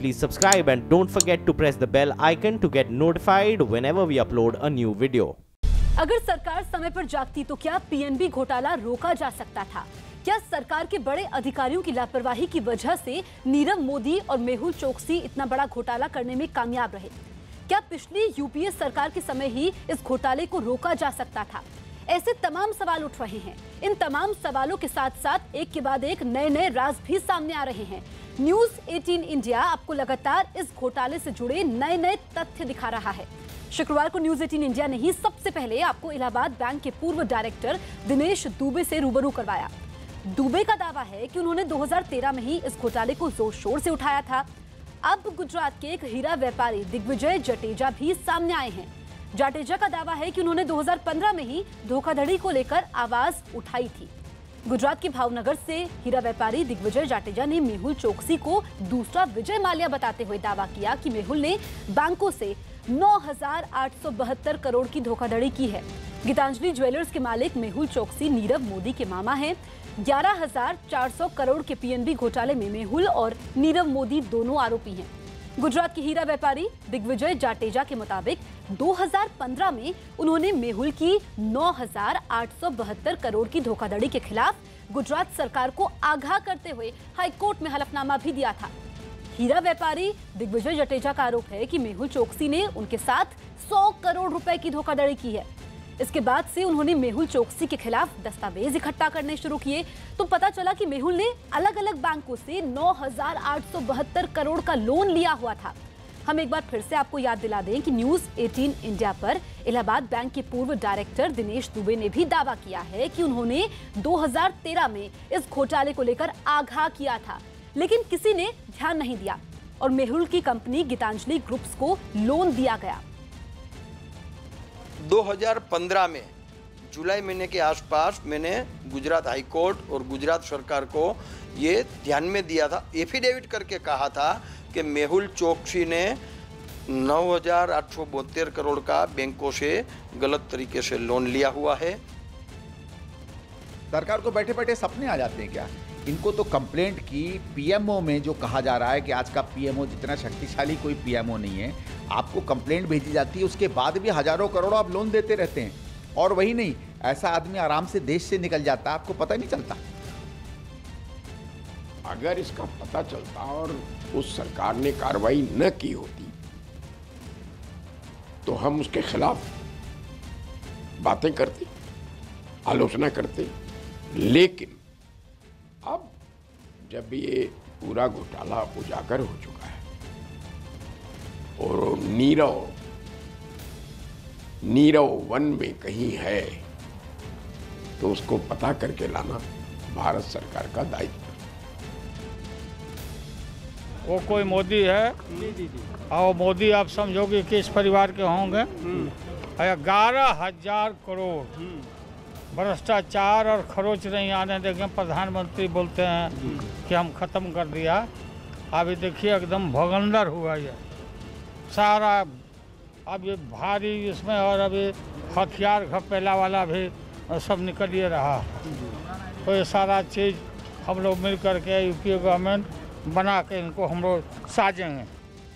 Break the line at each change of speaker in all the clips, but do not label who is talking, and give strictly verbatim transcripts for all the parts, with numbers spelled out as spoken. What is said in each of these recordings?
please subscribe and don't forget to press the bell icon to get notified whenever we upload a new video.
अगर सरकार समय पर जागती तो क्या पीएनबी घोटाला रोका जा सकता था? क्या सरकार के बड़े अधिकारियों की लापरवाही की वजह से नीरव मोदी और मेहुल चोकसी इतना बड़ा घोटाला करने में कामयाब रहे? क्या पिछली यूपीए सरकार के समय ही इस घोटाले को रोका जा सकता था? ऐसे तमाम सवाल उठ रहे हैं। इन तमाम सवालों के साथ साथ एक के बाद एक नए नए राज भी सामने आ रहे हैं। न्यूज अठारह इंडिया आपको लगातार इस घोटाले से जुड़े नए नए तथ्य दिखा रहा है। शुक्रवार को न्यूज अठारह इंडिया ने ही सबसे पहले आपको इलाहाबाद बैंक के पूर्व डायरेक्टर दिनेश दुबे से रूबरू करवाया। दुबे का दावा है कि उन्होंने दो हज़ार तेरह में ही इस घोटाले को जोर शोर से उठाया था। अब गुजरात के एक हीरा व्यापारी दिग्विजय जटेजा भी सामने आए हैं। जाडेजा का दावा है कि उन्होंने दो हज़ार पंद्रह में ही धोखाधड़ी को लेकर आवाज उठाई थी। गुजरात के भावनगर से हीरा व्यापारी दिग्विजय जाडेजा ने मेहुल चोकसी को दूसरा विजय माल्या बताते हुए दावा किया कि मेहुल ने बैंकों से नौ हजार आठ सौ बहत्तर करोड़ की धोखाधड़ी की है। गीतांजलि ज्वेलर्स के मालिक मेहुल चोकसी नीरव मोदी के मामा हैं। ग्यारह हजार चार सौ करोड़ के पीएनबी घोटाले में मेहुल और नीरव मोदी दोनों आरोपी हैं। गुजरात के हीरा व्यापारी दिग्विजय जाडेजा के मुताबिक दो हज़ार पंद्रह में उन्होंने मेहुल की नौ हजार आठ सौ बहत्तर करोड़ की धोखाधड़ी के खिलाफ गुजरात सरकार को आगाह करते हुए हाईकोर्ट में हलफनामा भी दिया था। हीरा व्यापारी दिग्विजय जटेजा का आरोप है कि मेहुल चोकसी ने उनके साथ सौ करोड़ रुपए की धोखाधड़ी की है। इसके बाद से उन्होंने मेहुल चोकसी के खिलाफ दस्तावेज इकट्ठा करने शुरू किए तो पता चला कि मेहुल ने अलग अलग बैंकों से नौ हजार आठ सौ बहत्तर करोड़ का लोन लिया हुआ था। हम एक बार फिर से आपको याद दिला दें कि न्यूज अठारह इंडिया पर इलाहाबाद बैंक के पूर्व डायरेक्टर दिनेश दुबे ने भी दावा किया है कि उन्होंने दो हज़ार तेरह में इस घोटाले को लेकर आगाह किया था, लेकिन किसी ने ध्यान नहीं दिया और मेहुल की कंपनी गीतांजलि ग्रुप्स को लोन दिया गया।
दो हज़ार पंद्रह में जुलाई महीने के आसपास मैंने गुजरात हाई कोर्ट और गुजरात सरकार को ये ध्यान में दिया था, एफिडेविट करके कहा था कि मेहुल चोकसी ने नौ हजार आठ सौ बहत्तर करोड़ का बैंकों से गलत तरीके से लोन लिया हुआ है।
सरकार को बैठे बैठे सपने आ जाते हैं क्या? इनको तो कंप्लेंट की पीएमओ में जो कहा जा रहा है कि आज का पीएमओ जितना शक्तिशाली कोई पीएमओ नहीं है, आपको कंप्लेंट भेजी जाती है, उसके बाद भी हजारों करोड़ आप लोन देते रहते हैं। और वही नहीं, ऐसा आदमी आराम से देश से निकल जाता, आपको पता नहीं चलता।
अगर इसका पता चलता और उस सरकार ने कार्रवाई न की होती तो हम उसके खिलाफ बातें करते, आलोचना करते। लेकिन अब जब ये पूरा घोटाला उजागर हो चुका है और नीरव नीरव वन में कहीं है तो उसको पता करके लाना भारत सरकार का दायित्व।
वो कोई मोदी है और मोदी आप समझोगे किस परिवार के होंगे? ग्यारह हजार करोड़ भ्रष्टाचार और खरोच नहीं आने देंगे। प्रधानमंत्री बोलते हैं कि हम खत्म कर दिया, अभी देखिए एकदम भगंदर हुआ ये सारा। अब ये भारी इसमें और अभी हथियार घपेला वाला भी सब निकल ही रहा। तो ये सारा चीज़ हम लोग मिल करके यूपी गवर्नमेंट बना के इनको हम लोग साजेंगे।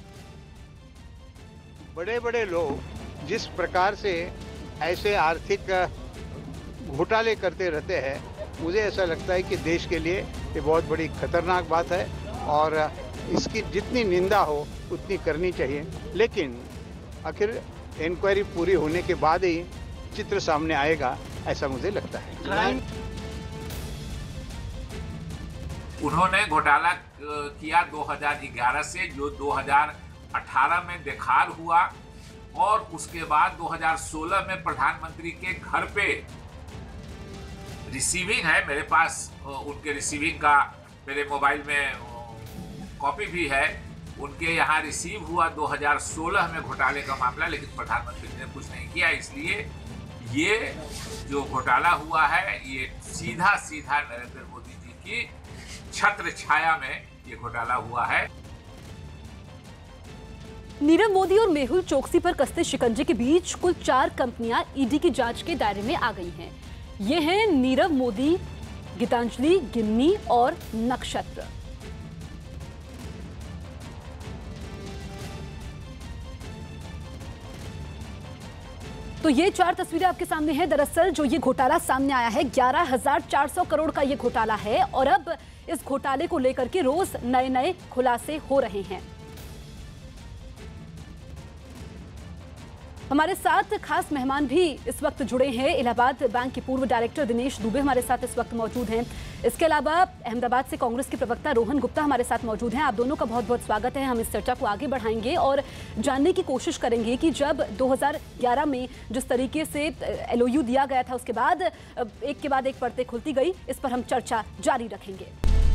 बड़े बड़े लोग जिस प्रकार से ऐसे आर्थिक घोटाले करते रहते हैं, मुझे ऐसा लगता है कि देश के लिए ये बहुत बड़ी खतरनाक बात है और इसकी जितनी निंदा हो उतनी करनी चाहिए। लेकिन आखिर इंक्वायरी पूरी होने के बाद ही चित्र सामने आएगा, ऐसा मुझे लगता है।
उन्होंने घोटाला किया दो हज़ार ग्यारह से, जो दो हज़ार अठारह में बेखार हुआ और उसके बाद दो हज़ार सोलह में प्रधानमंत्री के घर पे रिसीविंग है मेरे पास, उनके रिसीविंग का मेरे मोबाइल में कॉपी भी है। उनके यहाँ रिसीव हुआ दो हज़ार सोलह में घोटाले का मामला, लेकिन प्रधानमंत्री ने कुछ नहीं किया। इसलिए ये जो घोटाला हुआ है ये सीधा सीधा नरेंद्र मोदी जी की छत्र छाया में ये घोटाला हुआ है।
नीरव मोदी और मेहुल चोकसी पर कसते शिकंजे के बीच कुल चार कंपनियां ईडी की जांच के दायरे में आ गई हैं। ये हैं नीरव मोदी, गीतांजलि, गिन्नी और नक्षत्र। तो ये चार तस्वीरें आपके सामने हैं। दरअसल जो ये घोटाला सामने आया है ग्यारह हजार चार सौ करोड़ का ये घोटाला है और अब इस घोटाले को लेकर के रोज नए नए खुलासे हो रहे हैं। हमारे साथ खास मेहमान भी इस वक्त जुड़े हैं। इलाहाबाद बैंक के पूर्व डायरेक्टर दिनेश दुबे हमारे साथ इस वक्त मौजूद हैं। इसके अलावा अहमदाबाद से कांग्रेस के प्रवक्ता रोहन गुप्ता हमारे साथ मौजूद हैं। आप दोनों का बहुत बहुत स्वागत है। हम इस चर्चा को आगे बढ़ाएंगे और जानने की कोशिश करेंगे कि जब दो हज़ार ग्यारह में जिस तरीके से एलओयू दिया गया था उसके बाद एक के बाद एक परतें खुलती गई, इस पर हम चर्चा जारी रखेंगे।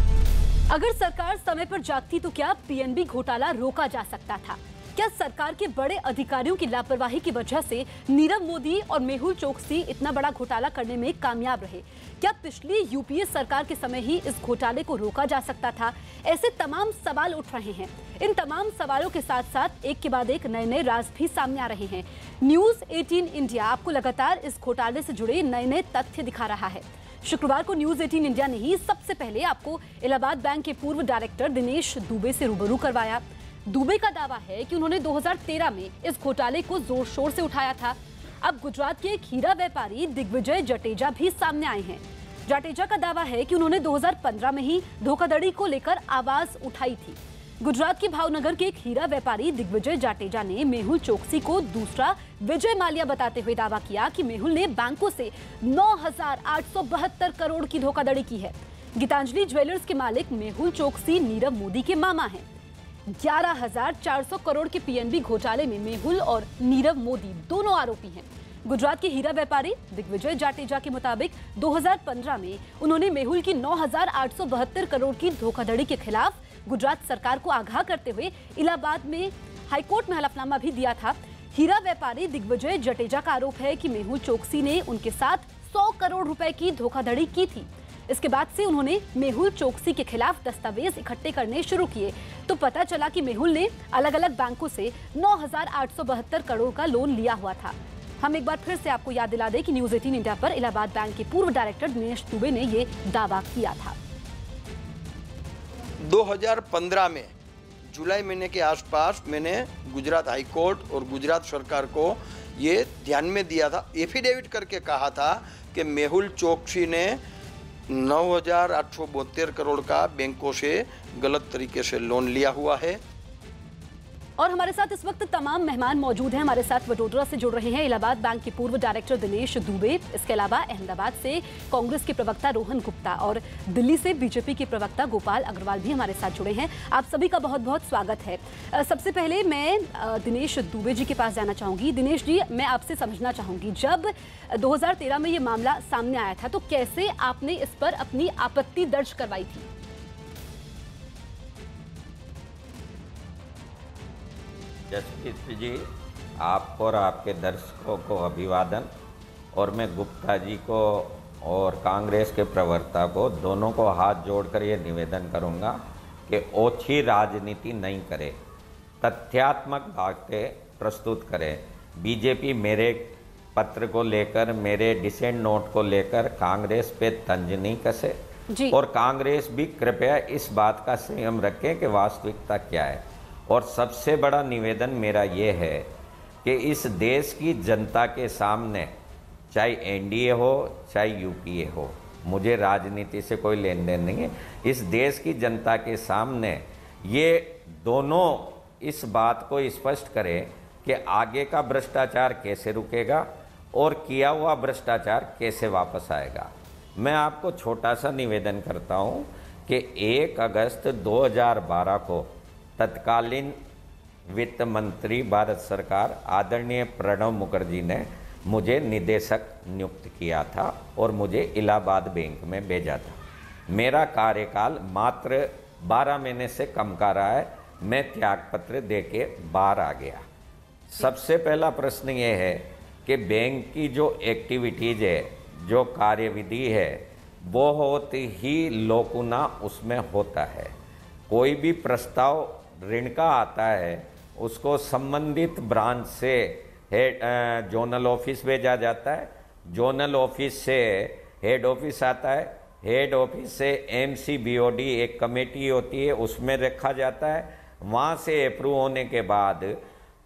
अगर सरकार समय पर जागती तो क्या पीएनबी घोटाला रोका जा सकता था? क्या सरकार के बड़े अधिकारियों की लापरवाही की वजह से नीरव मोदी और मेहुल चोकसी इतना बड़ा घोटाला करने में कामयाब रहे? क्या पिछली यूपीए सरकार के समय ही इस घोटाले को रोका जा सकता था? ऐसे तमाम सवाल उठ रहे हैं। इन तमाम सवालों के साथ साथ एक के बाद एक नए नए राज भी सामने आ रहे हैं। न्यूज अठारह इंडिया आपको लगातार इस घोटाले से जुड़े नए नए तथ्य दिखा रहा है। शुक्रवार को न्यूज अठारह इंडिया ने ही सबसे पहले आपको इलाहाबाद बैंक के पूर्व डायरेक्टर दिनेश दुबे से रूबरू करवाया। दुबे का दावा है कि उन्होंने दो हज़ार तेरह में इस घोटाले को जोर शोर से उठाया था। अब गुजरात के एक हीरा व्यापारी दिग्विजय जटेजा भी सामने आए हैं। जटेजा का दावा है कि उन्होंने दो हज़ार पंद्रह में ही धोखाधड़ी को लेकर आवाज उठाई थी। गुजरात के भावनगर के एक हीरा व्यापारी दिग्विजय जटेजा ने मेहुल चोकसी को दूसरा विजय माल्या बताते हुए दावा किया कि मेहुल ने बैंकों से नौ हजार आठ सौ बहत्तर करोड़ की धोखाधड़ी की है। गीतांजलि ज्वेलर्स के मालिक मेहुल चोकसी नीरव मोदी के मामा हैं। ग्यारह हजार चार सौ करोड़ के पीएनबी घोटाले में मेहुल और नीरव मोदी दोनों आरोपी हैं। गुजरात के हीरा व्यापारी दिग्विजय जाटेजा के मुताबिक दो हज़ार पंद्रह में उन्होंने मेहुल की नौ हजार आठ सौ बहत्तर करोड़ की धोखाधड़ी के खिलाफ गुजरात सरकार को आगाह करते हुए इलाहाबाद में हाईकोर्ट में हलफनामा भी दिया था। हीरा व्यापारी दिग्विजय जटेजा का आरोप है कि मेहुल चोकसी ने उनके साथ सौ करोड़ रुपए की धोखाधड़ी की थी। इसके बाद से उन्होंने मेहुल चोकसी के खिलाफ दस्तावेज इकट्ठे करने शुरू किए तो पता चला कि मेहुल ने अलग अलग बैंकों से नौ हजार आठ सौ बहत्तर करोड़ का लोन लिया हुआ था। हम एक बार फिर से आपको याद दिला दें कि न्यूज अठारह इंडिया पर इलाहाबाद बैंक के पूर्व डायरेक्टर दिनेश दुबे ने ये दावा किया था।
दो हज़ार पंद्रह में जुलाई महीने के आसपास मैंने गुजरात हाई कोर्ट और गुजरात सरकार को ये ध्यान में दिया था, एफिडेविट करके कहा था कि मेहुल चोकसी ने नौ हजार आठ सौ बहत्तर करोड़ का बैंकों से गलत तरीके से लोन लिया हुआ है।
और हमारे साथ इस वक्त तमाम मेहमान मौजूद हैं। हमारे साथ वडोदरा से जुड़ रहे हैं इलाहाबाद बैंक के पूर्व डायरेक्टर दिनेश दुबे, इसके अलावा अहमदाबाद से कांग्रेस के प्रवक्ता रोहन गुप्ता और दिल्ली से बीजेपी के प्रवक्ता गोपाल अग्रवाल भी हमारे साथ जुड़े हैं। आप सभी का बहुत बहुत स्वागत है। सबसे पहले मैं दिनेश दुबे जी के पास जाना चाहूंगी। दिनेश जी, मैं आपसे समझना चाहूंगी, जब दो हजार तेरह में ये मामला सामने आया था तो कैसे आपने इस पर अपनी आपत्ति दर्ज करवाई थी?
जसप्रीत जी, आपको और आपके दर्शकों को अभिवादन। और मैं गुप्ता जी को और कांग्रेस के प्रवक्ता को दोनों को हाथ जोड़कर ये निवेदन करूंगा कि ओछी राजनीति नहीं करे, तथ्यात्मक बातें प्रस्तुत करें। बीजेपी मेरे पत्र को लेकर, मेरे डिसेंट नोट को लेकर कांग्रेस पे तंज नहीं कसे जी। और कांग्रेस भी कृपया इस बात का संयम रखें कि वास्तविकता क्या है। और सबसे बड़ा निवेदन मेरा ये है कि इस देश की जनता के सामने, चाहे एनडीए हो चाहे यूपीए हो, मुझे राजनीति से कोई लेन देन नहीं है, इस देश की जनता के सामने ये दोनों इस बात को स्पष्ट करें कि आगे का भ्रष्टाचार कैसे रुकेगा और किया हुआ भ्रष्टाचार कैसे वापस आएगा। मैं आपको छोटा सा निवेदन करता हूँ कि एक अगस्त दो हज़ार बारह को तत्कालीन वित्त मंत्री भारत सरकार आदरणीय प्रणब मुखर्जी ने मुझे निदेशक नियुक्त किया था और मुझे इलाहाबाद बैंक में भेजा था। मेरा कार्यकाल मात्र बारह महीने से कम का रहा है। मैं त्यागपत्र दे के बाहर आ गया। सबसे पहला प्रश्न ये है कि बैंक की जो एक्टिविटीज़ है, जो कार्यविधि है, वो बहुत ही लोकुना उसमें होता है। कोई भी प्रस्ताव ऋण का आता है उसको संबंधित ब्रांच से हेड जोनल ऑफिस भेजा जाता है, जोनल ऑफिस से हेड ऑफिस आता है, हेड ऑफिस से एमसीबीओडी एक कमेटी होती है उसमें रखा जाता है, वहाँ से अप्रूव होने के बाद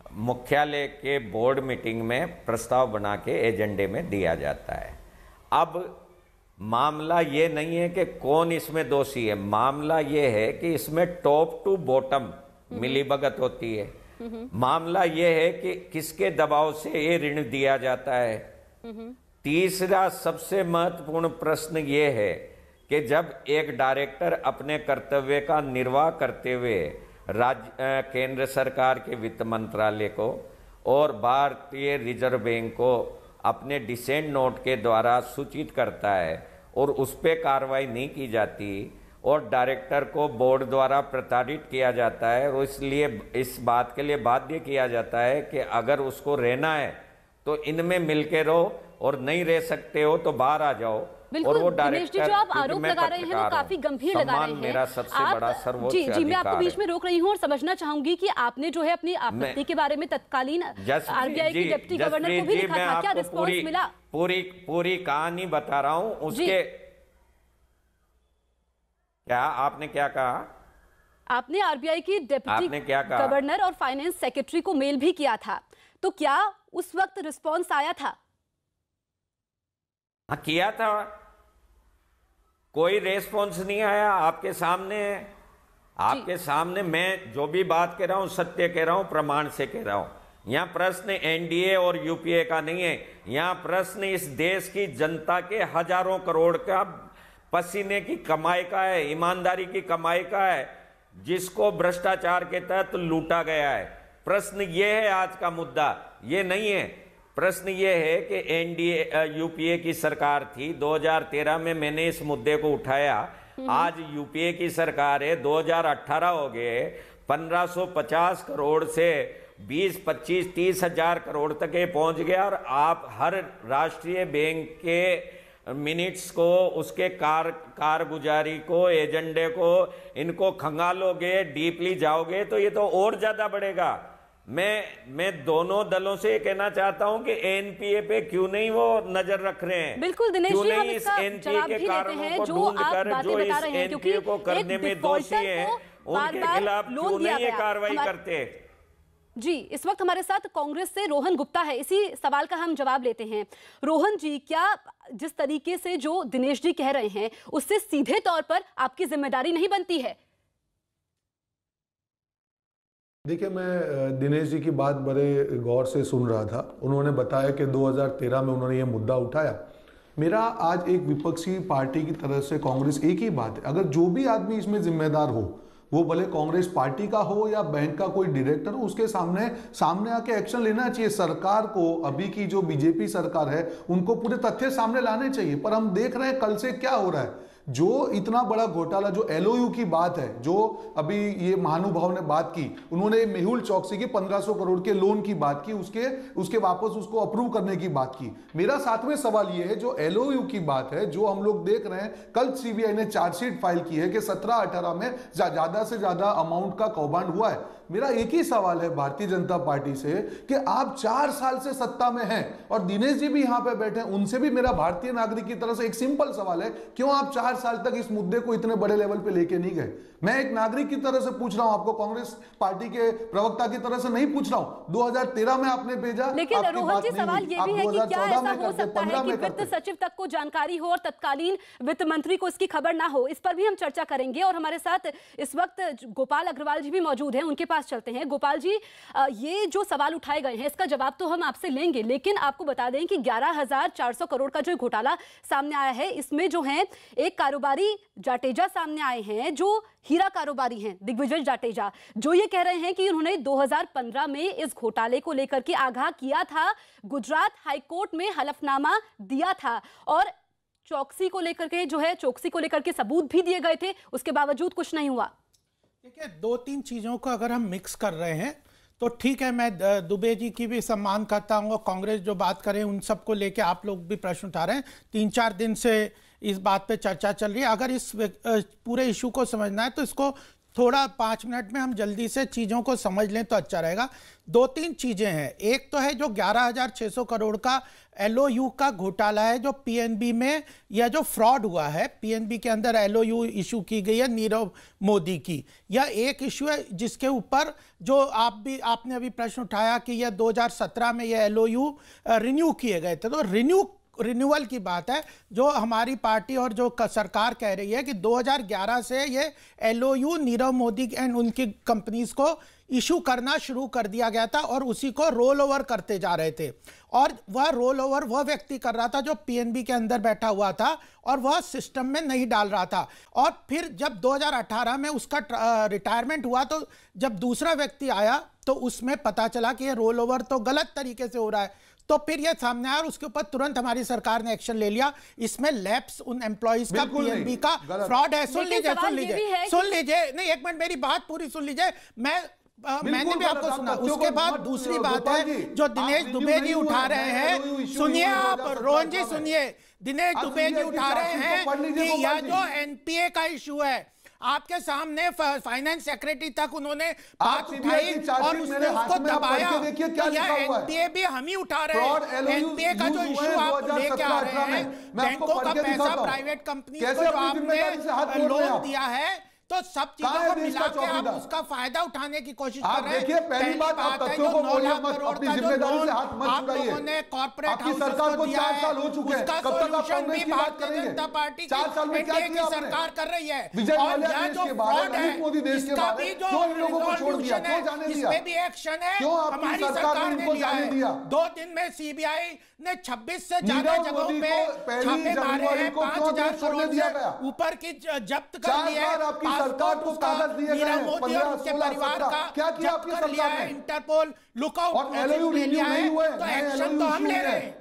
मुख्यालय के बोर्ड मीटिंग में प्रस्ताव बना के एजेंडे में दिया जाता है। अब मामला ये नहीं है कि कौन इसमें दोषी है, मामला ये है कि इसमें टॉप टू बॉटम मिलीभगत होती है। मामला ये है कि किसके दबाव से ये ऋण दिया जाता है। तीसरा सबसे महत्वपूर्ण प्रश्न ये है कि जब एक डायरेक्टर अपने कर्तव्य का निर्वाह करते हुए राज्य केंद्र सरकार के वित्त मंत्रालय को और भारतीय रिजर्व बैंक को अपने डिसेंट नोट के द्वारा सूचित करता है और उस पर कार्रवाई नहीं की जाती और डायरेक्टर को बोर्ड द्वारा प्रताड़ित किया जाता है और इसलिए इस बात के लिए बाध्य किया जाता है कि अगर उसको रहना है तो इनमें मिलके रहो और नहीं रह सकते हो तो बाहर आ जाओ।
और वो डायरेक्टर जो आप आरोप लगा रहे हैं वो काफी गंभीर लगा रहे हैं।
मेरा सबसे
आप,
बड़ा सर्वोच्च
जी जी मैं आपको
अधिकार
बीच में रोक रही हूँ और समझना चाहूंगी कि आपने जो है अपनी आपत्ति के बारे में तत्कालीन आरबीआई के डिप्टी गवर्नर को भी लिखा था, क्या रिस्पॉन्स मिला?
पूरी पूरी कहानी बता रहा हूँ उसके। क्या आपने क्या कहा?
आपने आरबीआई की डिप्टी गवर्नर और फाइनेंस सेक्रेटरी को मेल भी किया था, तो क्या उस वक्त रिस्पॉन्स आया था?
हाँ किया था, कोई रेस्पॉन्स नहीं आया। आपके सामने आपके सामने मैं जो भी बात कह रहा हूं सत्य कह रहा हूं, प्रमाण से कह रहा हूं। यहां प्रश्न एनडीए और यूपीए का नहीं है, यहां प्रश्न इस देश की जनता के हजारों करोड़ का पसीने की कमाई का है, ईमानदारी की कमाई का है, जिसको भ्रष्टाचार के तहत लूटा गया है। प्रश्न ये है आज का मुद्दा, ये नहीं है। प्रश्न ये है कि एनडीए यूपीए की सरकार थी, दो हज़ार तेरह में मैंने इस मुद्दे को उठाया। आज यूपीए की सरकार है, दो हज़ार अठारह हो गए, पंद्रह सौ पचास करोड़ से बीस पच्चीस तीस हजार करोड़ तक ये पहुंच गया और आप हर राष्ट्रीय बैंक के मिनट्स को, उसके कार कारगुजारी को, एजेंडे को, इनको खंगालोगे, डीपली जाओगे तो ये तो और ज्यादा बढ़ेगा। मैं मैं दोनों दलों से ये कहना चाहता हूं कि एनपीए पे क्यों नहीं वो नजर रख रहे हैं।
बिल्कुल दिनेश जी, हम इसका
एनपीए के कारणों को ढूंढ कर जो इस एनपीए को करने में दोषी हैं उनके खिलाफ क्यों नहीं ये कार्रवाई करते।
जी, इस वक्त हमारे साथ कांग्रेस से रोहन गुप्ता है, इसी सवाल का हम जवाब लेते हैं। रोहन जी, क्या जिस तरीके से जो दिनेश जी कह रहे हैं उससे सीधे तौर पर आपकी जिम्मेदारी नहीं बनती है?
देखिए, मैं दिनेश जी की बात बड़े गौर से सुन रहा था। उन्होंने बताया कि दो हज़ार तेरह में उन्होंने ये मुद्दा उठाया। मेरा आज एक विपक्षी पार्टी की तरफ से कांग्रेस एक ही बात है, अगर जो भी आदमी इसमें जिम्मेदार हो, वो भले कांग्रेस पार्टी का हो या बैंक का कोई डायरेक्टर हो, उसके सामने सामने आके एक्शन लेना चाहिए। सरकार को, अभी की जो बीजेपी सरकार है, उनको पूरे तथ्य सामने लाने चाहिए। पर हम देख रहे हैं कल से क्या हो रहा है। जो इतना बड़ा घोटाला, जो एलओयू की बात है, जो अभी ये महानुभाव ने बात की, उन्होंने मेहुल चौकसी की पंद्रह सौ करोड़ के लोन की बात की, उसके उसके वापस उसको अप्रूव करने की बात की। मेरा सातवें सवाल ये है, जो एलओयू की बात है, जो हम लोग देख रहे हैं, कल सीबीआई ने चार्जशीट फाइल की है कि सत्रह अठारह में ज्यादा से ज्यादा अमाउंट का कौभांड हुआ है। मेरा एक ही सवाल है भारतीय जनता पार्टी से कि आप चार साल से सत्ता में हैं और दिनेश जी भी यहां पे बैठे हैं, उनसे भी मेरा भारतीय नागरिक की तरफ से एक सिंपल सवाल है, क्यों आप चार साल तक इस मुद्दे को इतने बड़े लेवल पे लेके नहीं गए? मैं एक नागरिक की तरह से पूछ रहा हूं, आपको कांग्रेस पार्टी के प्रवक्ता की तरह से नहीं पूछ रहा हूं। दो हज़ार तेरह में आपने भेजा,
लेकिन रोहन जी सवाल ये भी है कि क्या ऐसा हो सकता है कि वित्त सचिव तक को जानकारी हो और तत्कालीन वित्त मंत्री को इसकी खबर ना हो? इस पर भी हम चर्चा करेंगे और हमारे साथ इस वक्त गोपाल अग्रवाल जी भी मौजूद हैं, उनके पास चलते हैं। गोपाल जी, ये जो सवाल उठाए गए हैं इसका जवाब तो हम आपसे लेंगे, लेकिन आपको बता दें कि ग्यारह हजार चार सौ करोड़ का जो घोटाला सामने आया है, इसमें जो है एक कारोबारी जाटेजा सामने आए हैं, जो हीरा कारोबारी हैं, दिग्विजय जाटेजा, जो ये कह रहे हैं कि उन्होंने दो हज़ार पंद्रह में इस घोटाले को लेकर के आगाह किया था, गुजरात हाईकोर्ट में हलफनामा दिया था और चौकसी को लेकर के जो है चौकसी को लेकर के सबूत भी दिए गए थे, उसके बावजूद कुछ नहीं हुआ।
देखिए, दो तीन चीज़ों को अगर हम मिक्स कर रहे हैं तो ठीक है, मैं दुबे जी की भी सम्मान करता हूँ और कांग्रेस जो बात करें उन सबको लेके आप लोग भी प्रश्न उठा रहे हैं। तीन चार दिन से इस बात पे चर्चा चल रही है। अगर इस पूरे इशू को समझना है तो इसको थोड़ा पाँच मिनट में हम जल्दी से चीज़ों को समझ लें तो अच्छा रहेगा। दो तीन चीज़ें हैं। एक तो है जो ग्यारह हज़ार छः सौ करोड़ का एलओयू का घोटाला है जो पीएनबी में, या जो फ्रॉड हुआ है पीएनबी के अंदर एलओयू इशू की गई है नीरव मोदी की, यह एक इशू है जिसके ऊपर जो आप भी आपने अभी प्रश्न उठाया कि यह दो हज़ार सत्रह में यह एलओयू रिन्यू किए गए थे। तो रिन्यू रिन्यूअल की बात है जो हमारी पार्टी और जो सरकार कह रही है कि दो हज़ार ग्यारह से ये एलओयू नीरव मोदी एंड उनकी कंपनीज को इशू करना शुरू कर दिया गया था और उसी को रोल ओवर करते जा रहे थे। और वह रोल ओवर वह व्यक्ति कर रहा था जो पीएनबी के अंदर बैठा हुआ था और वह सिस्टम में नहीं डाल रहा था। और फिर जब दो हज़ार अठारह में उसका रिटायरमेंट हुआ तो जब दूसरा व्यक्ति आया तो उसमें पता चला कि ये रोल ओवर तो गलत तरीके से हो रहा है। तो फिर यह सामने आया और उसके ऊपर तुरंत हमारी सरकार ने एक्शन ले लिया। इसमें लैप्स उन एम्प्लॉइज का पीएनबी का फ्रॉड है। सुन लीजिए सुन लीजिए सुन लीजिए नहीं एक मिनट मेरी बात पूरी सुन लीजिए। मैं आ, मैंने भी आपको सुना। उसके बाद दूसरी बात है जो दिनेश दुबे जी उठा रहे हैं, सुनिए आप रोहन जी सुनिए, दिनेश दुबे जी उठा रहे हैं कि यह जो एनपीए का इशू है आपके सामने फाइनेंस सेक्रेटरी तक उन्होंने बात उठाई और उसने उसको दबाया। तो यह एनपीए भी हम ही उठा रहे हैं। एनपीए का जो इशू आप लेके आ रहे हैं, बैंकों का पैसा प्राइवेट कंपनी को जो आपने लोन दिया है, तो सब चीजों को मिला के आप उसका फायदा उठाने की कोशिश कर रहे हैं। पहली बात है जो नौ लाख करोड़ का जो लोन आप लोगों ने कॉर्पोरेट हाउसेस को दिया है, उसका सोल्यूशन भी भारतीय जनता पार्टी की एनडीए की सरकार कर रही है। और यह जो फ्रॉड है इसका भी जो सोल्यूशन है इसमें भी एक्शन है हमारी सरकार ने लिया है। दो दिन में सीबीआई ने छब्बीस से ज्यादा जगहों पे छापे मारे हैं, पांच हजार करोड़ से ऊपर की जब्त कर लिया है। सरकार को कागज दिए गए हैं मोदी और उसके परिवार का क्या किया आपकी सरकार ने? इंटरपोल लुकआउट एलओयू रिन्यू नहीं हुए तो एक्शन तो हम ले रहे हैं।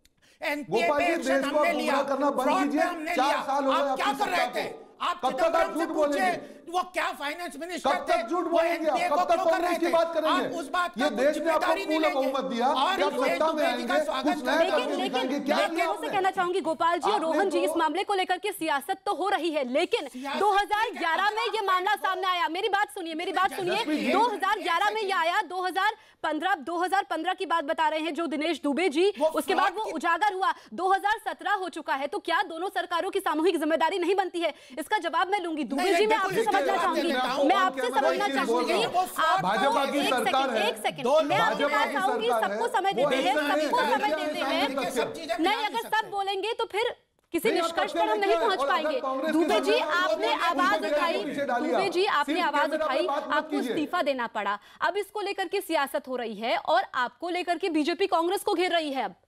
एनपीए पे एक्शन हमने लिया, फ्रॉड पे हमने लिया। आप क्या कर रहे थे? आप चिदंबरम से पूछे वो क्या फाइनेंस मिनिस्टर थे, वो एनपीए को क्यों कर रहे थे? आप उस बात का कुछ जिम्मेदारी नहीं लेंगे और दुबे का स्वागत
लेकिन लेकिन लेकिन से कहना चाहूंगी गोपाल जी और रोहन जी, इस मामले को लेकर के सियासत तो हो रही है, लेकिन दो हज़ार ग्यारह में ये मामला सामने आया। मेरी बात सुनिए मेरी बात सुनिए दो हज़ार ग्यारह में ये आया, दो हज़ार पंद्रह दो हज़ार पंद्रह की बात बता रहे हैं जो दिनेश दुबे जी, उसके बाद वो उजागर हुआ, दो हज़ार सत्रह हो चुका है। तो क्या दोनों सरकारों की सामूहिक जिम्मेदारी नहीं बनती है? इसका जवाब मैं लूंगी। दुबे जी मैं आपसे समझना चाहूंगी मैं आपसे समझना चाहूंगी
भाजपा की सरकार है,
एक सेकंड मैं आपके पास आऊंगी। सबको समय देते हैं सबको समय देते हैं नहीं, अगर सब बोलेंगे तो फिर किसी निष्कर्ष पर हम नहीं पहुंच पाएंगे। दुबे जी आपने आवाज उठाई, दुबे जी आपने आवाज उठाई, आपको इस्तीफा देना पड़ा। अब इसको लेकर के सियासत हो रही है और आपको लेकर के बीजेपी कांग्रेस को घेर रही है। अब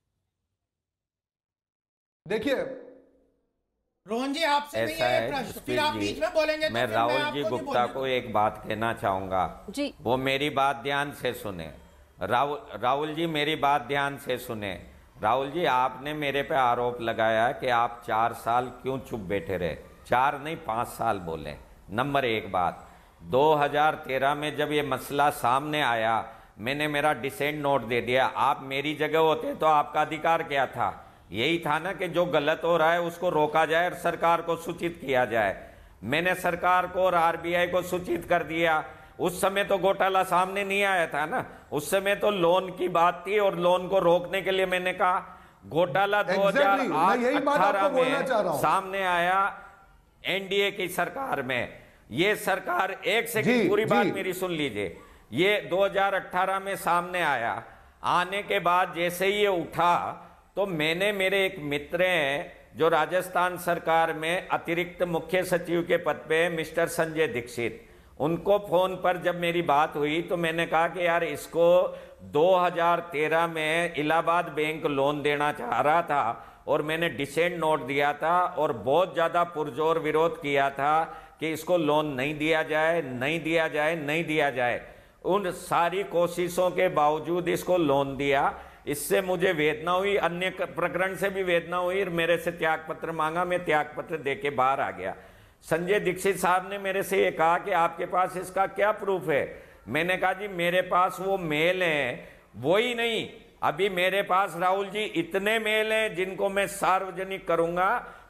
देखिए
रोहन जी आपसे नहीं है प्रश्न, फिर आप बीच में बोलेंगे।
मैं राहुल जी गुप्ता को एक बात कहना चाहूंगा
जी,
वो मेरी बात ध्यान से सुने। राहुल राहुल जी मेरी बात ध्यान से सुने। राहुल जी आपने मेरे पे आरोप लगाया कि आप चार साल क्यों चुप बैठे रहे। चार नहीं पांच साल बोले। नंबर एक बात, दो हज़ार तेरह में जब ये मसला सामने आया मैंने मेरा डिसेंट नोट दे दिया। आप मेरी जगह होते तो आपका अधिकार क्या था? यही था ना कि जो गलत हो रहा है उसको रोका जाए और सरकार को सूचित किया जाए। मैंने सरकार को और आरबीआई को सूचित कर दिया। उस समय तो घोटाला सामने नहीं आया था ना, उस समय तो लोन की बात थी और लोन को रोकने के लिए मैंने कहा घोटाला दो हज़ार अठारह में सामने आया एनडीए की सरकार में। ये सरकार एक सेकंड पूरी बात मेरी सुन लीजिए। ये दो हज़ार अठारह में सामने आया, आने के बाद जैसे ही ये उठा तो मैंने मेरे एक मित्र हैं जो राजस्थान सरकार में अतिरिक्त मुख्य सचिव के पद पे मिस्टर संजय दीक्षित, उनको फोन पर जब मेरी बात हुई तो मैंने कहा कि यार इसको दो हज़ार तेरह में इलाहाबाद बैंक लोन देना चाह रहा था और मैंने डिसेंट नोट दिया था और बहुत ज़्यादा पुरजोर विरोध किया था कि इसको लोन नहीं दिया जाए नहीं दिया जाए नहीं दिया जाए। उन सारी कोशिशों के बावजूद इसको लोन दिया। इससे मुझे वेदना हुई, अन्य प्रकरण से भी वेदना हुई और मेरे से त्याग पत्र मांगा। मैं त्याग पत्र दे के बाहर आ गया। संजय दीक्षित साहब ने मेरे से ये कहा कि आपके पास इसका क्या प्रूफ है? मैंने कहा जी मेरे पास वो मेल हैं, वो ही नहीं अभी मेरे पास राहुल जी इतने मेल हैं जिनको मैं सार्वजनिक करूंगा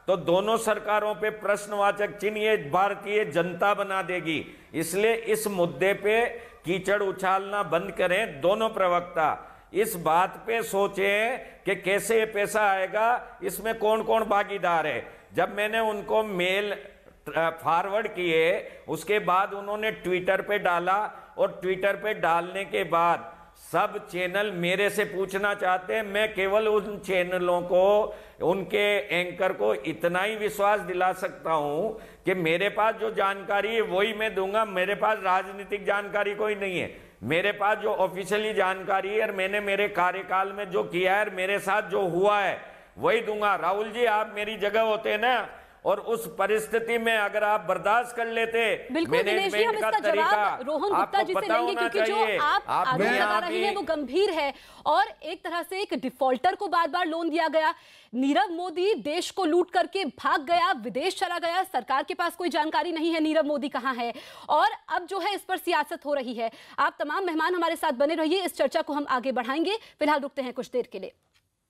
तो दोनों सरकारों पे प्रश्नवाचक चिन्ह ये भारतीय जनता बना देगी। इसलिए इस मुद्दे पे कीचड़ उछालना बंद करें। दोनों प्रवक्ता इस बात पे सोचें कि कैसे ये पैसा आएगा, इसमें कौन कौन भागीदार है। जब मैंने उनको मेल फॉरवर्ड किए, उसके बाद उन्होंने ट्विटर पे डाला और ट्विटर पे डालने के बाद सब चैनल मेरे से पूछना चाहते हैं। मैं केवल उन चैनलों को, उनके एंकर को इतना ही विश्वास दिला सकता हूं कि मेरे पास जो जानकारी है वही मैं दूंगा। मेरे पास राजनीतिक जानकारी कोई नहीं है। मेरे पास जो ऑफिशियली जानकारी है और मैंने मेरे कार्यकाल में जो किया है और मेरे साथ जो हुआ है वही दूंगा। राहुल जी, आप मेरी जगह होते ना और उस परिस्थिति में अगर आप बर्दाश्त कर लेते मैनेजमेंट का तरीका,
रोहन गुप्ता जी से लेंगे, क्योंकि जो आप आरोप लगा रहे हैं वो गंभीर है और एक तरह से एक डिफॉल्टर को बार बार लोन दिया गया। नीरव मोदी देश को लूट करके भाग गया, विदेश चला गया, सरकार के पास कोई जानकारी नहीं है नीरव मोदी कहां है, और अब जो है इस पर सियासत हो रही है। आप तमाम मेहमान हमारे साथ बने रहिए, इस चर्चा को हम आगे बढ़ाएंगे। फिलहाल रुकते हैं कुछ देर के लिए।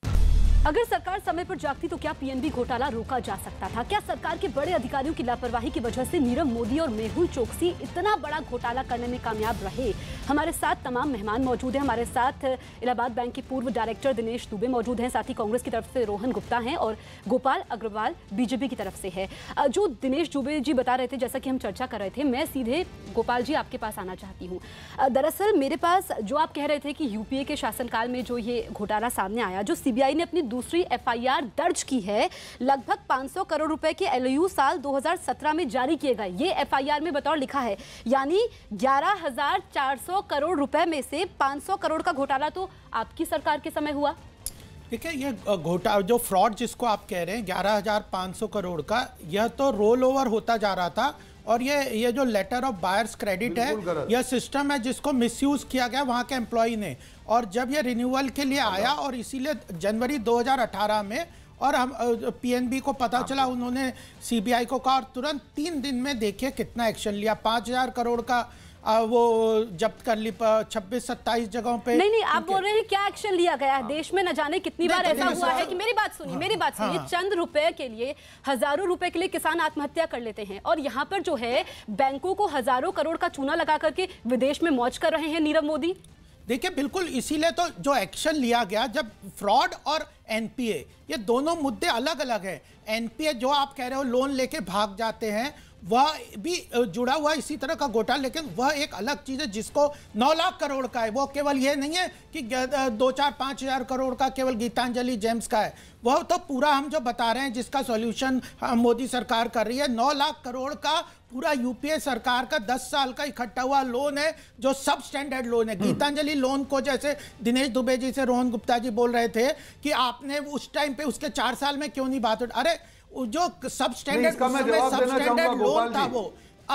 अगर सरकार समय पर जागती तो क्या पीएनबी घोटाला रोका जा सकता था? क्या सरकार के बड़े अधिकारियों की लापरवाही की वजह से नीरव मोदी और मेहुल चोकसी इतना बड़ा घोटाला करने में कामयाब रहे? हमारे साथ तमाम मेहमान मौजूद हैं। हमारे साथ इलाहाबाद बैंक के पूर्व डायरेक्टर दिनेश दुबे मौजूद हैं, साथ ही कांग्रेस की तरफ से रोहन गुप्ता हैं और गोपाल अग्रवाल बीजेपी की तरफ से है। जो दिनेश दुबे जी बता रहे थे, जैसा कि हम चर्चा कर रहे थे, मैं सीधे गोपाल जी आपके पास आना चाहती हूँ। दरअसल मेरे पास जो आप कह रहे थे कि यूपीए के शासनकाल में जो ये घोटाला सामने आया, जो सीबीआई ने अपनी दूसरी एफआईआर दर्ज की है, लगभग पाँच सौ करोड़ रुपए के एलओयू साल दो हज़ार सत्रह में जारी किए गए। ये एफआईआर में बतौर लिखा है, यानी ग्यारह हज़ार चार सौ करोड़ रुपए में से पाँच सौ करोड़ का घोटाला तो आपकी सरकार के समय हुआ।
देखिए, ये घोटाला जो फ्रॉड जिसको आप कह रहे हैं ग्यारह हज़ार पाँच सौ करोड़ का, यह तो रोल ओवर होता जा रहा था और ये ये जो लेटर ऑफ बायर्स क्रेडिट है, यह सिस्टम है जिसको मिसयूज किया गया वहाँ के एम्प्लॉय ने। और जब ये रिन्यूअल के लिए आया और इसीलिए जनवरी दो हज़ार अठारह में और हम पीएनबी को पता चला, उन्होंने सीबीआई को कहा और तुरंत तीन दिन में देखिए कितना एक्शन लिया। पाँच हजार करोड़ का आ, वो जब्त कर ली छब्बीस सत्ताईस जगहों पे।
नहीं नहीं, आप बोल रहे हैं क्या एक्शन लिया गया है? देश में न जाने कितनी बार ऐसा हुआ है कि मेरी बात सुनिए मेरी बात सुनिए हाँ, चंद रुपए के लिए, हजारों रुपए के लिए किसान आत्महत्या कर लेते हैं और यहाँ पर जो है बैंकों को हजारों करोड़ का चूना लगा करके विदेश में मौज कर रहे हैं नीरव मोदी।
देखिए, बिल्कुल इसीलिए तो जो एक्शन लिया गया, जब फ्रॉड और एनपीए ये दोनों मुद्दे अलग अलग है। एनपीए जो आप कह रहे हो लोन लेके भाग जाते हैं, वह भी जुड़ा हुआ इसी तरह का घोटाला, लेकिन वह एक अलग चीज है जिसको नौ लाख करोड़ का है। वो केवल ये नहीं है कि दो चार पाँच हजार करोड़ का केवल गीतांजलि जेम्स का है, वह तो पूरा हम जो बता रहे हैं जिसका सॉल्यूशन मोदी सरकार कर रही है। नौ लाख करोड़ का पूरा यूपीए सरकार का दस साल का इकट्ठा हुआ लोन है जो सब स्टैंडर्ड लोन है। गीतांजलि लोन को जैसे दिनेश दुबे जी से रोहन गुप्ता जी बोल रहे थे कि आपने उस टाइम पे उसके चार साल में क्यों नहीं बात उठी, अरे जो सब स्टैंडर्ड सब स्टैंडर्ड लोन था वो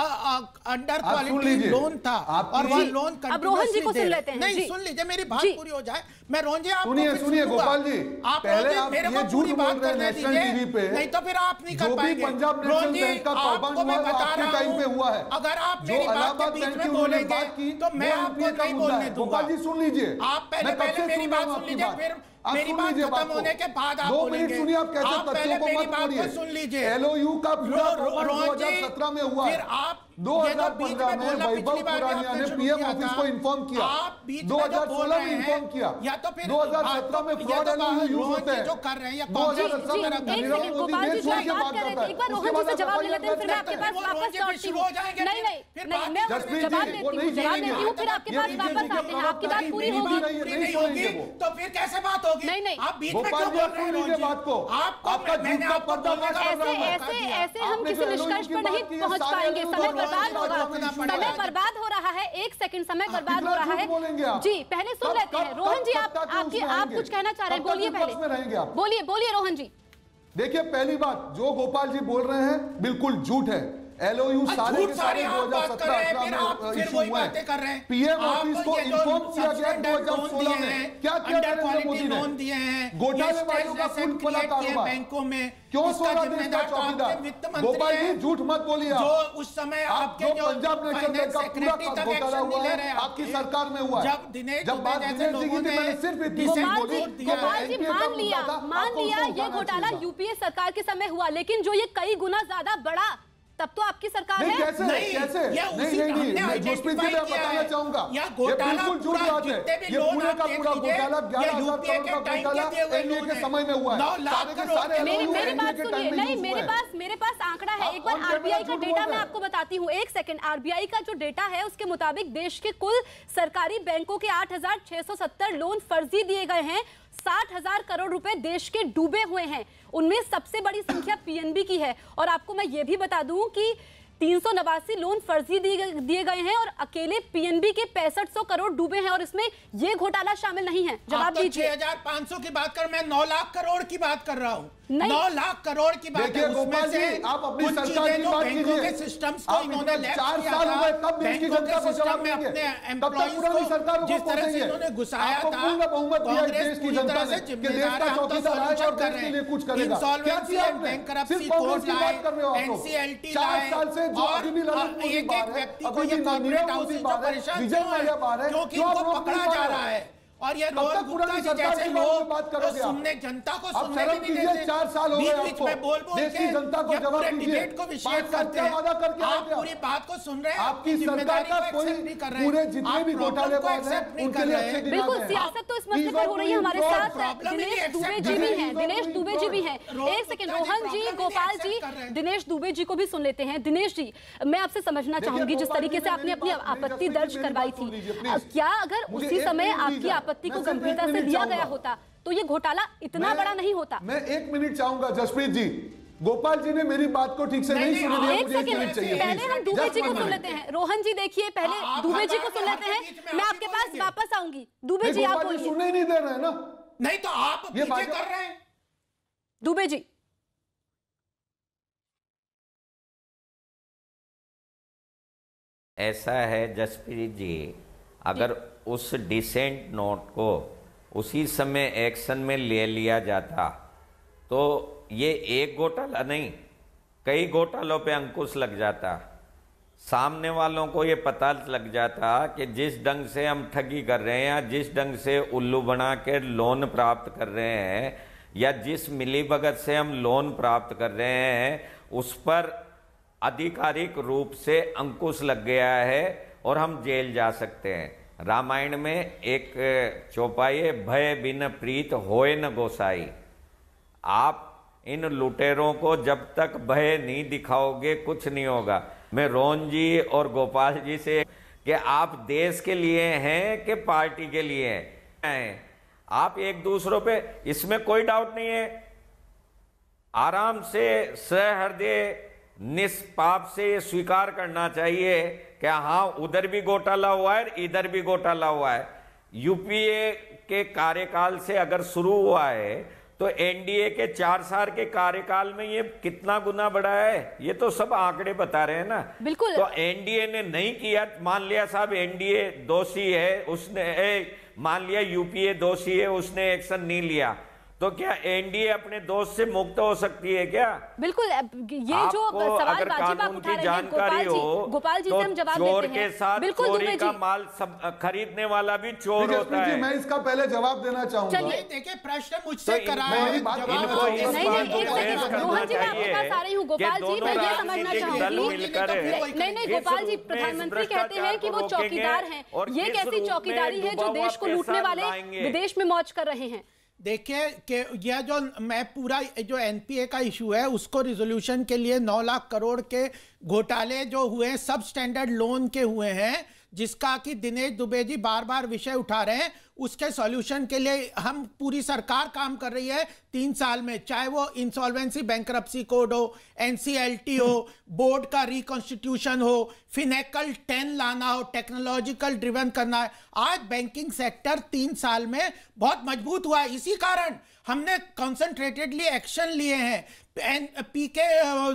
अंडर क्वालिटी लोन था और वह लोन
अब रोहन जी को सुन लेते हैं।
नहीं, सुन लीजिए मेरी बात पूरी हो जाए। मैं रोहन जी आप
सुनिए सुनिए गोपाल जी,
आप
पहले आप
मेरे
ये
को
झूठ
पूरी
बोल
बात
रहे हैं
करने
नेशनल टीवी पे,
नहीं तो फिर आप नहीं कर पाएंगे।
पंजाब नेशनल बैंक का पाबंद हुआ वो आपके टाइम पे हुआ है।
अगर आप मेरी बात के बीच में बोलेंगे तो मैं आपको नहीं बोलने दूंगा।
गोपाल जी सुन लीजिए,
आप पहले पहले मेरी बात सुन लीजिए, फिर मेरी बात खत्म होने के बाद आप
दो मिनट सुनिए। आप कैसे तथ्यों को मत
बोलिए, सुन लीजिए।
एलओयू का पूरा दो हज़ार सत्रह में हुआ,
फिर आप
दो हज़ार पंद्रह में वैभव पुरानिया ने पीएम ऑफिस को इन्फॉर्म किया, दो हज़ार सोलह में इन्फॉर्म किया,
या तो फिर
दो हज़ार सत्रह में फ्रॉड एलओयू यूज होते हैं,
जो कर रहे हैं
दो हज़ार सत्रह में नीरव मोदी देश छोड़ के भाग जाता है।
एक बार रोहन जी से जवाब ले लेते हैं, फिर मैं आपके पास वापस लौटती हूं। नहीं नहीं नहीं, मैं जवाब देती हूं जवाब देती हूं फिर आपके पास वापस आते हैं। आपकी बात पूरी होगी
नहीं होगी तो फिर कैसे बात होगी?
नहीं नहीं,
आप बीच में क्यों बोल रहे हैं बात को? आपका मैंने आपको
ऐसे ऐसे ऐसे हम किसी निष्कर्ष पर नहीं पहुंच पाएंगे। समय बर्बाद होगा, समय बर्बाद हो रहा है। एक सेकंड समय बर्बाद हो रहा है जी। पहले सुन लेते हैं रोहन जी, आप आपकी आप कुछ कहना चाह रहे हैं, बोलिए पहले बोलिए बोलिए रोहन जी।
देखिए, पहली बात जो गोपाल जी बोल रहे हैं बिल्कुल झूठ है। एलओयू सारे के सारे
दो
हजार सत्रह अठारह में इशू हुए हैं। पीएम ऑफिस को इन्फॉर्म किया गया दो हजार सोलह में, क्या किया नरेंद्र मोदी ने?
लोन दिए हैं,
घोटालेबाजों का फूल फला कारोबार
बैंकों में,
क्यों सोलह देश का चौकीदार? गोपाल जी झूठ मत बोलिए।
जो उस समय आपके जो
पंजाब नेशनल बैंक का पूरा घोटाला हुआ है आपकी सरकार में हुआ है।
जब दिनेश
जब बात दिनेश जी की थी मैंने सिर्फ इतनी बोली।
गोपाल जी मान लिया मान लिया ये घोटाला यूपीए सरकार के समय हुआ, लेकिन जो ये कई गुना ज्यादा बड़ा, तब तो आपकी सरकार
नहीं,
है।
कैसे
नहीं,
कैसे
नहीं
नहीं नहीं मैं जोशप्रीत जी मैं बताना चाहूंगा ये बिल्कुल झूठ बात है। ये पूरे का पूरा घोटाला ग्यारह हजार करोड़ का घोटाला एनडीए के समय में हुआ है। सारे के सारे
मेरी मेरी बात सुनिए, नहीं मेरे पास मेरे पास आंकड़ा है, एक बार आरबीआई का डेटा मैं आपको बताती हूँ, एक सेकंड। आरबीआई का जो डेटा है उसके मुताबिक देश के कुल सरकारी बैंकों के आठ हजार छह सौ सत्तर लोन फर्जी दिए गए हैं, साठ हजार करोड़ रुपए देश के डूबे हुए हैं, उनमें सबसे बड़ी संख्या पीएनबी की है। और आपको मैं ये भी बता दूं कि तीन सौ नवासी लोन फर्जी दिए गए हैं और अकेले पीएनबी के पैंसठ सौ करोड़ डूबे हैं और इसमें ये घोटाला शामिल नहीं है। जवाब दीजिए।
छह हजार पाँच सौ की बात कर, मैं नौ लाख करोड़ की बात कर रहा हूँ। नौ लाख करोड़ की बात है, उसमें से
आप अपनी सरकार की बात कीजिए।
के सिस्टम्स को इन्होंने लैप्स
चार
किया
साल
था,
हुए कब देश की जनता को
सिस्टम
जवाब
में
देंगे?
अपने
तब तक पुरानी सरकार को
जिस तरह से इन्होंने घुसाया था,
पूर्ण बहुमत दिया देश की जनता ने कि देश का चौकीदार आए और देश के लिए कुछ करेगा। क्या किया आपने? सिर्फ कांग्रेस की बात कर रहे हो आप लोग। चार साल से जो अभी भी नरेंद्र मोदी बाहर है, अभी भी नीरव मोदी बाहर है, विजय माल्या बाहर है,
क्योंकि इनको पकड़ा जा रहा है। और ये रोज गुप्ता जी जैसे लोग
बात करोगे,
सुनने जनता को
आप
सुनने
शर्म
भी नहीं
कीजिए।
देते।
चार साल हो गए आपको
में बोल बोल
देश की जनता को जवाब दीजिए।
डिबेट को विशेष करते हैं,
वादा करके
आप पूरी बात को सुन रहे हैं,
आपकी सरकार का कोई पूरे जितने भी घोटालेबाज हैं उनके लिए अच्छे दिन आ
बिल्कुल
रहे हैं।
सियासत तो इस मसले पर हो रही है। हमारे साथ दिनेश दुबे जी भी हैं, दिनेश दुबे जी भी हैं। एक सेकंड, रोहन जी, गोपाल जी, दिनेश दुबे जी को भी सुन लेते हैं। दिनेश जी, मैं आपसे समझना चाहूंगी, जिस तरीके से आपने अपनी आपत्ति दर्ज करवाई थी, क्या अगर उसी समय आपकी आपत्ति को गंभीरता से लिया गया होता तो ये घोटाला इतना बड़ा नहीं होता?
मैं एक मिनट चाहूंगा जसप्रीत जी, गोपाल जी ने मेरी बात को ठीक से नहीं सुनी है।
एक सेकंड, पहले हम दुबे जी को सुन लेते हैं। रोहन जी देखिए, पहले दुबे जी को सुन लेते हैं, मैं आपके पास वापस आऊंगी। दुबे जी आप बोलिए।
सुनने ही नहीं दे रहे हैं ना।
नहीं तो आप पीछे कर रहे हैं।
दुबे जी,
ऐसा है जसप्रीत जी, अगर उस डिसेंट नोट को उसी समय एक्शन में ले लिया जाता तो ये एक घोटाला नहीं, कई घोटालों पे अंकुश लग जाता। सामने वालों को ये पता लग जाता कि जिस ढंग से हम ठगी कर रहे हैं या जिस ढंग से उल्लू बना के लोन प्राप्त कर रहे हैं या जिस मिलीभगत से हम लोन प्राप्त कर रहे हैं, उस पर आधिकारिक रूप से अंकुश लग गया है और हम जेल जा सकते हैं। रामायण में एक चौपाई है, भय बिन प्रीत होए न गोसाई। आप इन लुटेरों को जब तक भय नहीं दिखाओगे कुछ नहीं होगा। मैं रोहन जी और गोपाल जी से कि आप देश के लिए हैं कि पार्टी के लिए हैं, आप एक दूसरों पे, इसमें कोई डाउट नहीं है। आराम से सहृदय निष्पाप से ये स्वीकार करना चाहिए कि हाँ उधर भी घोटाला हुआ है, इधर भी घोटाला हुआ है। यूपीए के कार्यकाल से अगर शुरू हुआ है तो एनडीए के चार साल के कार्यकाल में ये कितना गुना बढ़ा है, ये तो सब आंकड़े बता रहे हैं ना।
बिल्कुल।
तो एनडीए ने नहीं किया, मान लिया साहब एनडीए दोषी है, उसने ए, मान लिया यूपीए दोषी है, उसने एक्शन नहीं लिया, तो क्या एनडीए अपने दोस्त से मुक्त हो सकती है क्या?
बिल्कुल। ये जो सवाल बाजीब आप उठा रहे हैं, गोपाल जी, गोपाल जी से हम जवाब देते हैं।
चोर के साथ चोरी का माल सब खरीदने वाला भी चोर होता है।
मैं इसका पहले जवाब देना चाहूंगा।
चलिए देखिए, प्रश्न मुझसे कराएं।
नहीं नहीं, एक सेकंड रोहन जी, मैं आपके पास आ रही हूँ। गोपाल जी, मैं ये समझना चाहूंगी, नहीं नहीं गोपाल जी, प्रधानमंत्री कहते हैं कि वो चौकीदार हैं, ये कैसी चौकीदारी है जो देश को लूटने वाले विदेश में मौज कर रहे हैं?
देखिए कि यह जो मैं पूरा जो एनपीए का इशू है उसको रिजोल्यूशन के लिए नौ लाख करोड़ के घोटाले जो हुए हैं सब स्टैंडर्ड लोन के हुए हैं, जिसका कि दिनेश दुबे जी बार बार विषय उठा रहे हैं, उसके सॉल्यूशन के लिए हम पूरी सरकार काम कर रही है तीन साल में, चाहे वो इंसॉल्वेंसी बैंक्रप्सी कोड हो, एनसीएलटी हो, बोर्ड का रिकॉन्स्टिट्यूशन हो, फिनेकल टेन लाना हो, टेक्नोलॉजिकल ड्रिवन करना है। आज बैंकिंग सेक्टर तीन साल में बहुत मजबूत हुआ है। इसी कारण हमने कॉन्सेंट्रेटेडली एक्शन लिए हैं। पीके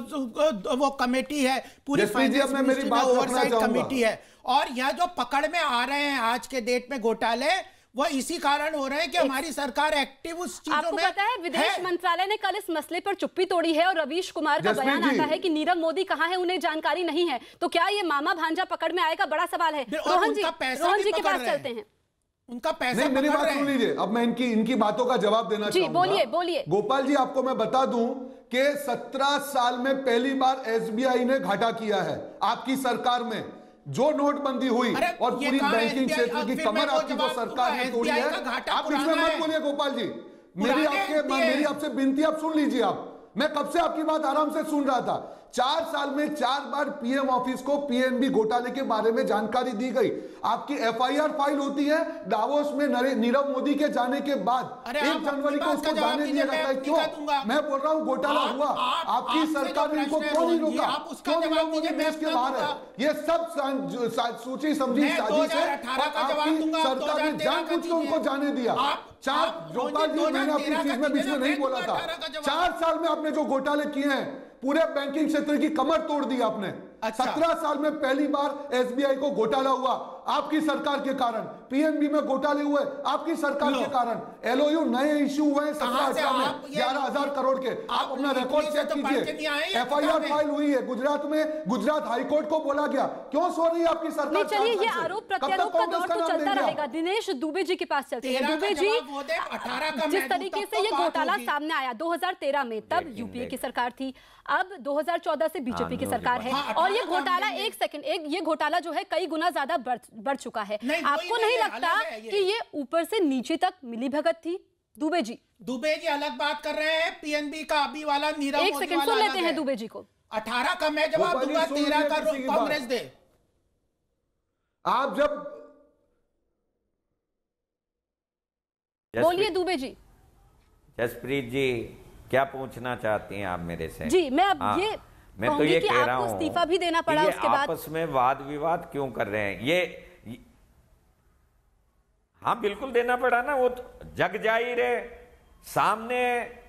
वो कमेटी है, पूरी फाइनेंस मिनिस्ट्री में ओवरसाइट कमेटी है, और यह जो पकड़ में आ रहे हैं आज के डेट में घोटाले, वो इसी कारण हो रहे हैं कि हमारी सरकार एक्टिव उस चीजों
आपको
में
पता है विदेश है। मंत्रालय ने कल इस मसले पर चुप्पी तोड़ी है और रवीश कुमार का बयान आता है कि नीरव मोदी कहां है उन्हें जानकारी नहीं है। तो क्या ये मामा भांजा पकड़ में आएगा, बड़ा सवाल है। रोहन जी, रोहन जी के पास चलते हैं।
उनका पैसा
नहीं, मेरी बात सुन लीजिए, अब मैं इनकी इनकी बातों का जवाब देना
जी, बोलिए बोलिए।
गोपाल जी, आपको मैं बता दूं कि सत्रह साल में पहली बार एसबीआई ने घाटा किया है आपकी सरकार में। जो नोटबंदी हुई और पूरी बैंकिंग क्षेत्र की कमर आपकी जो सरकार ने तोड़ी है, आप इसमें मत बोलिए गोपाल जी। मेरी आपके मेरी आपसे विनती, आप सुन लीजिए। आप, मैं कब से आपकी बात आराम से सुन रहा था। चार साल में चार बार पीएम ऑफिस को पीएनबी घोटाले के बारे में जानकारी दी गई। आपकी एफआईआर फाइल होती है दावोस में नीरव मोदी के जाने के बाद एक जनवरी को उसको जाने दिया जाता है। क्यों? मैं बोल रहा हूं घोटाला हुआ, आपकी सरकार ने इनको क्यों नहीं रोका? क्यों नीरव मोदी देश के बाहर है? ये सब सोची समझी साजिश है और आपकी सरकार ने जानबूझ के उनको जाने दिया। चार गोपाल जी, मैंने आपकी चीज में बीच में नहीं बोला था। चार साल में आपने जो घोटाले किए हैं, पूरे बैंकिंग क्षेत्र की कमर तोड़ दी आपने। सत्रह साल में पहली बार एसबीआई को घोटाला हुआ आपकी सरकार के कारण। पीएनबी में घोटाले हुए आपकी सरकार के कारण। एलओयू नए इश्यू हुए सत्रह अठारह में ग्यारह हजार करोड़ के। आप अपना रिकॉर्ड चेक कीजिए। एफआईआर फाइल हुई है गुजरात में, गुजरात हाईकोर्ट को बोला गया। क्यों सो रही है आपकी सरकार?
चलिए, ये आरोप प्रत्यारोप का दौर तो चलता रहेगा। दिनेश दुबे जी के पास चलते हैं। दुबे जी, जिस तरीके से ये घोटाला सामने आया दो हजार तेरह में, तब यूपीए की सरकार थी, अब दो हजार चौदह से बीजेपी की सरकार है, और ये घोटाला एक सेकंड एक ये घोटाला जो है कई गुना ज्यादा बढ़ बढ़ चुका है। आपको नहीं लगता कि ये ऊपर से नीचे तक मिली भगत थी? दुबे जी
दुबे जी अलग बात कर रहे हैं, पीएनबी का अभी वाला नीरव मोदी
एक सेकंड सुन लेते हैं दुबे जी को।
अठारह का मैं जवाब दूंगा, तेरह का कांग्रेस दे।
आप जब
बोलिए दुबे जी।
जसप्रीत जी, क्या पूछना चाहती हैं आप मेरे से?
जी, मैं अब ये
मैं तो ये कह रहा हूं
इस्तीफा भी देना पड़ा, उसके बाद
आपस में वाद विवाद क्यों कर रहे हैं? ये, ये हाँ बिल्कुल देना पड़ा ना, वो तो जग जाहिर है सामने।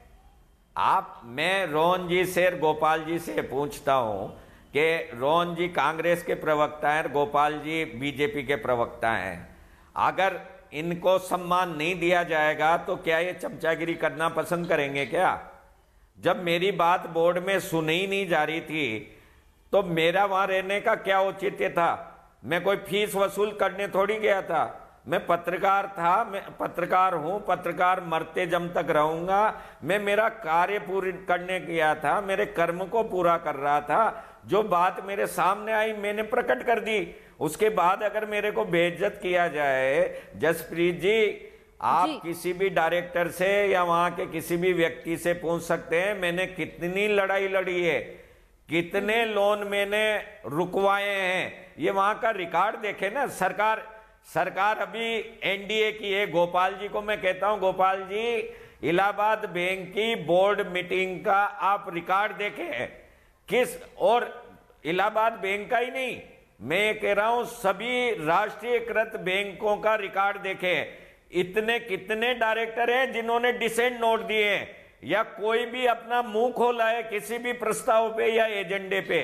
आप, मैं रोहन जी से, गोपाल जी से पूछता हूं कि रोहन जी कांग्रेस के प्रवक्ता हैं, गोपाल जी बीजेपी के प्रवक्ता हैं। अगर इनको सम्मान नहीं दिया जाएगा तो क्या ये चमचागिरी करना पसंद करेंगे क्या? जब मेरी बात बोर्ड में सुनी ही नहीं जा रही थी तो मेरा वहां रहने का क्या औचित्य था? मैं कोई फीस वसूल करने थोड़ी गया था। मैं पत्रकार था, मैं पत्रकार हूं, पत्रकार मरते जम तक रहूंगा। मैं मेरा कार्य पूरी करने गया था, मेरे कर्म को पूरा कर रहा था। जो बात मेरे सामने आई मैंने प्रकट कर दी। उसके बाद अगर मेरे को बेइज्जत किया जाए, जसप्रीत जी, आप जी। किसी भी डायरेक्टर से या वहां के किसी भी व्यक्ति से पूछ सकते हैं मैंने कितनी लड़ाई लड़ी है, कितने लोन मैंने रुकवाए हैं। ये वहां का रिकॉर्ड देखे ना। सरकार सरकार अभी एनडीए की है। गोपाल जी को मैं कहता हूं, गोपाल जी, इलाहाबाद बैंक की बोर्ड मीटिंग का आप रिकॉर्ड देखें। किस, और इलाहाबाद बैंक का ही नहीं, मैं कह रहा हूं सभी राष्ट्रीयकृत बैंकों का रिकॉर्ड देखें। इतने कितने डायरेक्टर हैं जिन्होंने डिसेंट नोट दिए हैं या कोई भी अपना मुंह खोला है किसी भी प्रस्ताव पे या एजेंडे पे।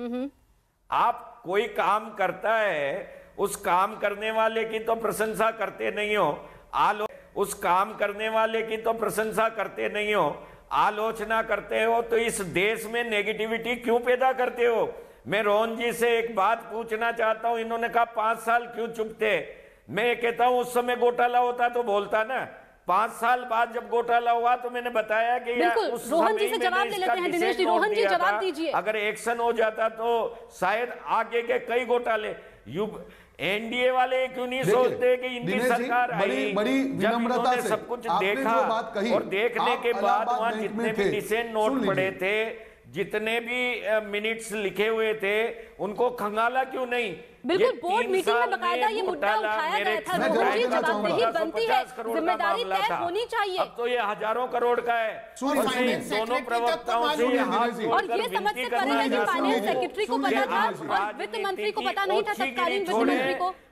आप कोई काम करता है, उस काम करने वाले की तो प्रशंसा करते नहीं हो, आलो उस काम करने वाले की तो प्रशंसा करते नहीं हो, आलोचना करते हो, तो इस देश में नेगेटिविटी क्यों पैदा करते हो? मैं रोहन जी से एक बात पूछना चाहता हूं। इन्होंने कहा पांच साल क्यों चुप थे? मैं कहता हूं उस समय घोटाला होता तो बोलता ना। पांच साल बाद जब घोटाला हुआ तो मैंने बताया कि उस
रोहन जी से जवाब ले लेते हैं। दिनेश जी, रोहन जी जवाब दीजिए।
अगर एक्शन हो जाता तो शायद आगे के कई घोटाले, एनडीए वाले क्यों नहीं सोचते कि इनकी सरकार आई,
बड़ी विनम्रता से
सब कुछ देखा और देखने के बाद वहां जितने भी डिसेंट नोट पड़े थे, जितने भी मिनट्स लिखे हुए थे, उनको खंगाला क्यों नहीं?
बिल्कुल, बोर्ड मीटिंग में बकायदा ये मुद्दा उठाया गया था। रोहन जी, जवाबदेही बनती है, जिम्मेदारी तय होनी चाहिए।
अब तो ये हजारों करोड़ का है। दोनों प्रवक्ताओं से
और ये समझ से परे है कि फाइनेंस सेक्रेटरी को पता था और वित्त मंत्री को पता नहीं था, तत्कालीन वित्त मंत्री को।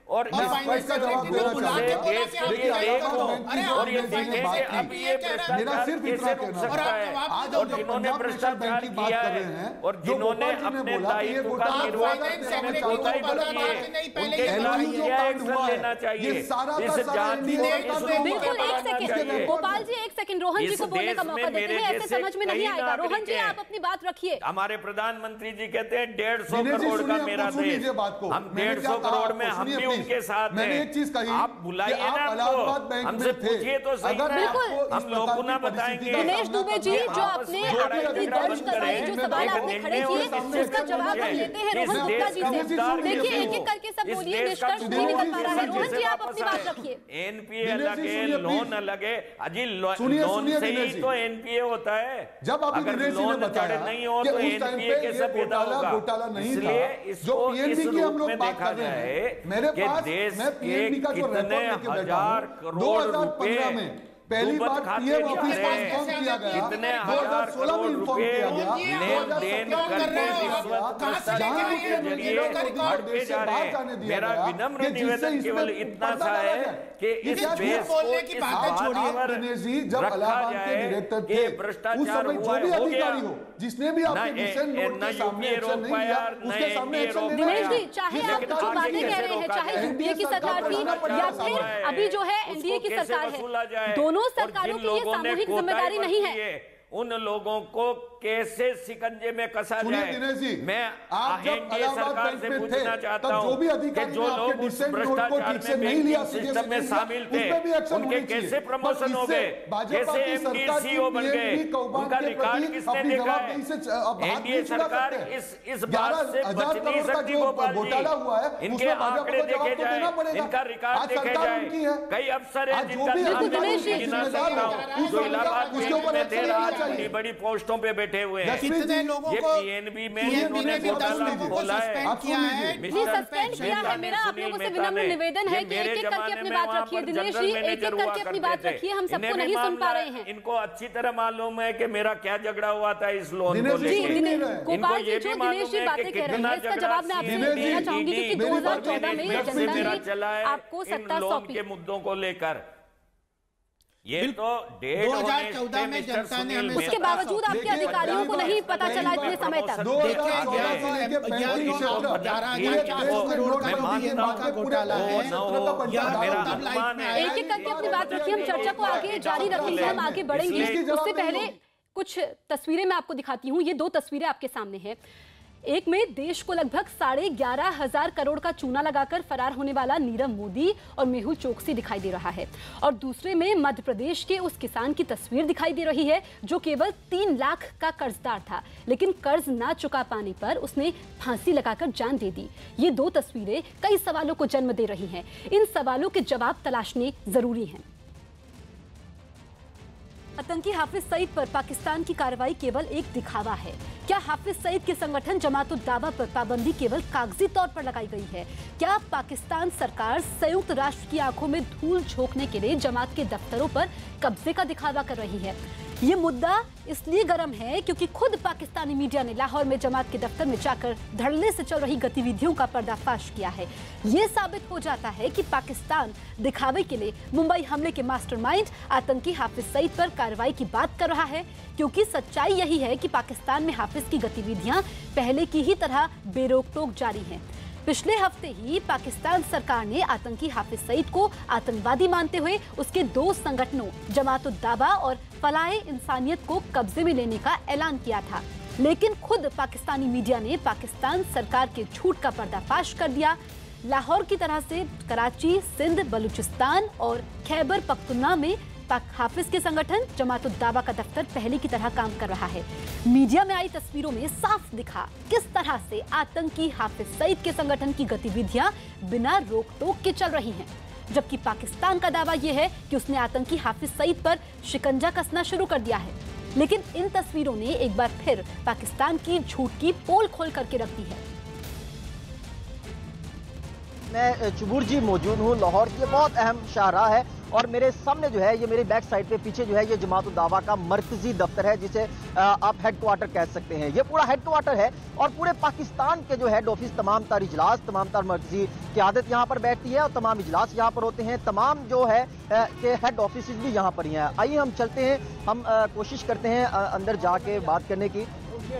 और इस
फाइनेंस का जवाब देना चाहता हूं।
देश के लिए देखो और ये देखें कि अब ये भ्रष्टाचार कैसे रुक सकता है। और जिन्होंने भ्रष्टाचार किया है और जिन्होंने अपने दायित्व का निर्वाह करने में कोताही बरती है उनके खिलाफ क्या एक्शन लेना चाहिए। इस जांच
बिल्कुल एक सेकंड गोपाल जी, एक सेकंड रोहन जी को बोलने का मौका देते हैं, ऐसे समझ में नहीं आएगा। रोहन जी आप अपनी बात रखिए।
हमारे प्रधानमंत्री जी कहते हैं डेढ़ सौ करोड़ का मेरा देश, हम डेढ़ सौ करोड़ में हम भी उनके साथ हैं।
एक चीज कही,
आप बुलाइए ना हमको, हमसे पूछिए तो सही ना, हम लोगों ना बताएंगे।
दिनेश दुबे जी जो आपने आपत्ति दर्ज कराई, जो सवाल आपने खड़े किए उसका जवाब हम लेते हैं रोहन गुप्ता जी से। देखिए एक एक करके सब बोलिए, निष्कर्ष नहीं निकल पा रहा है। रोहन जी आप अपनी बात रखिए।
एनपीए अलग है, लोन अलग है। अजी लोन से ही तो एनपीए होता है।
जब
अगर लोन चढ़े नहीं हो तो एनपीए कैसे पैदा होगा। इसलिए इसको इस रूप में देखा जाए कि देश के कितने हजार करोड़ रुपए
पहली बार पीएम ऑफिस का इन्फॉर्म किया गया,
कितने हजार करोड़ रुपए लेन देन करके रिश्वत भ्रष्टाचार के जरिए बढ़ते जा रहे हैं। मेरा विनम्र निवेदन केवल इतना सा है कि इस देश को इस बात पर रखा जाए कि भ्रष्टाचार हुआ हो गया,
जिसने भी आपके मिशन नोट के सामने एक्शन नहीं लिया उसके सामने एक्शन लेना
दिनेश जी, चाहे आप जो बातें कह रहे हैं, चाहे यूपीए की सरकार थी या फिर अभी जो है एनडीए की सरकार है, दोनों सरकारों की ये सामूहिक जिम्मेदारी नहीं है।
उन लोगों को कैसे शिकंजे में कसा जाए। मैं एनडीए सरकार से पूछना चाहता हूं कि जो लोग उस भ्रष्टाचार में बैंकिंग सिस्टम में शामिल थे उनके कैसे प्रमोशन हो गए, कैसे एमडी सीईओ बन गए, उनका रिकॉर्ड किसने देखा है। एनडीए सरकार इस इस बात से बच नहीं सकती गोपाल जी। इनके आंकड़े देखे जाए, इनका रिकॉर्ड देखे जाए। कई अफसर हैं जिनका नाम गिना सकता हूं जो इलाहाबाद बैंक में थे, आज बड़ी बड़ी पोस्टों पे बैठे हुए हैं।
कितने लोगों को
पीएनबी में इन्होंने घोटाला खोला है,
किया है, सस्पेंड किया है। मेरा आप लोगों से विनम्र निवेदन है कि एक एक करके अपनी बात रखिए। दिनेश जी एक एक करके अपनी बात रखिए, हम सबको नहीं सुन पा रहे हैं।
इनको अच्छी तरह मालूम है कि मेरा क्या झगड़ा हुआ था इस लोन को
लेकर। गोपाल जी जो दिनेश जी बातें कह रहे हैं इसका जवाब मैं आपसे देना चाहूंगी क्योंकि दो हजार चौदह में जनता ने आपको सत्ता सौंपी
के मुद्दों को लेकर। ये तो
दो हजार चौदह में जनता ने हमें,
उसके बावजूद आपके अधिकारियों को नहीं पता चला इतने समय तक। एक एक करके अपनी बात रखिए, हम चर्चा को आगे जारी रखेंगे, हम आगे बढ़ेंगे। उससे पहले कुछ तस्वीरें मैं आपको दिखाती हूँ। ये दो तस्वीरें आपके सामने हैं। एक में देश को लगभग साढ़े ग्यारह हजार करोड़ का चूना लगाकर फरार होने वाला नीरव मोदी और मेहुल चोकसी दिखाई दे रहा है, और दूसरे में मध्य प्रदेश के उस किसान की तस्वीर दिखाई दे रही है जो केवल तीन लाख का कर्जदार था, लेकिन कर्ज ना चुका पाने पर उसने फांसी लगाकर जान दे दी। ये दो तस्वीरें कई सवालों को जन्म दे रही हैं। इन सवालों के जवाब तलाशने जरूरी हैं। आतंकी हाफिज सईद पर पाकिस्तान की कार्रवाई केवल एक दिखावा है। क्या हाफिज सईद के संगठन जमात उद दावा पर पाबंदी केवल कागजी तौर पर लगाई गई है? क्या पाकिस्तान सरकार संयुक्त राष्ट्र की आंखों में धूल झोंकने के लिए जमात के दफ्तरों पर कब्जे का दिखावा कर रही है? ये मुद्दा इसलिए गर्म है क्योंकि खुद पाकिस्तानी मीडिया ने लाहौर में जमात के दफ्तर में जाकर धड़ल्ले से चल रही गतिविधियों का पर्दाफाश किया है। ये साबित हो जाता है कि पाकिस्तान दिखावे के लिए मुंबई हमले के मास्टरमाइंड आतंकी हाफिज सईद पर कार्रवाई की बात कर रहा है, क्योंकि सच्चाई यही है कि पाकिस्तान में हाफिज की गतिविधियां पहले की ही तरह बेरोक-टोक जारी हैं। पिछले हफ्ते ही पाकिस्तान सरकार ने आतंकी हाफिज सईद को आतंकवादी मानते हुए उसके दो संगठनों जमात उद दावा और फलाए इंसानियत को कब्जे में लेने का ऐलान किया था, लेकिन खुद पाकिस्तानी मीडिया ने पाकिस्तान सरकार के झूठ का पर्दाफाश कर दिया। लाहौर की तरह से कराची, सिंध, बलूचिस्तान और खैबर पख्तूनख्वा में पाक हाफिज के संगठन जमात उद दावा का दफ्तर पहले की तरह काम कर रहा है। मीडिया में आई तस्वीरों में साफ दिखा किस तरह से आतंकी हाफिज सईद के संगठन की गतिविधियां बिना रोक टोक के चल रही हैं, जबकि पाकिस्तान का दावा यह है कि उसने आतंकी हाफिज सईद पर शिकंजा कसना शुरू कर दिया है। लेकिन इन तस्वीरों ने एक बार फिर पाकिस्तान की झूठ की पोल खोल करके रख दी है।
मैं चुबूर जी मौजूद हूँ लाहौर की, बहुत अहम शाहराह है और मेरे सामने जो है ये मेरी बैक साइड पे पीछे जो है ये जमात दावा का मरकजी दफ्तर है, जिसे आप हेडक्वार्टर कह सकते हैं। ये पूरा हेडक्वार्टर है और पूरे पाकिस्तान के जो हेड ऑफिस, तमाम तार इजलास, तमाम तार मरकजी क़यादत यहाँ पर बैठती है और तमाम इजलास यहाँ पर होते हैं। तमाम जो है के हेड ऑफिस भी यहाँ पर ही हैं। आइए हम चलते हैं, हम कोशिश करते हैं अंदर जाके बात करने की।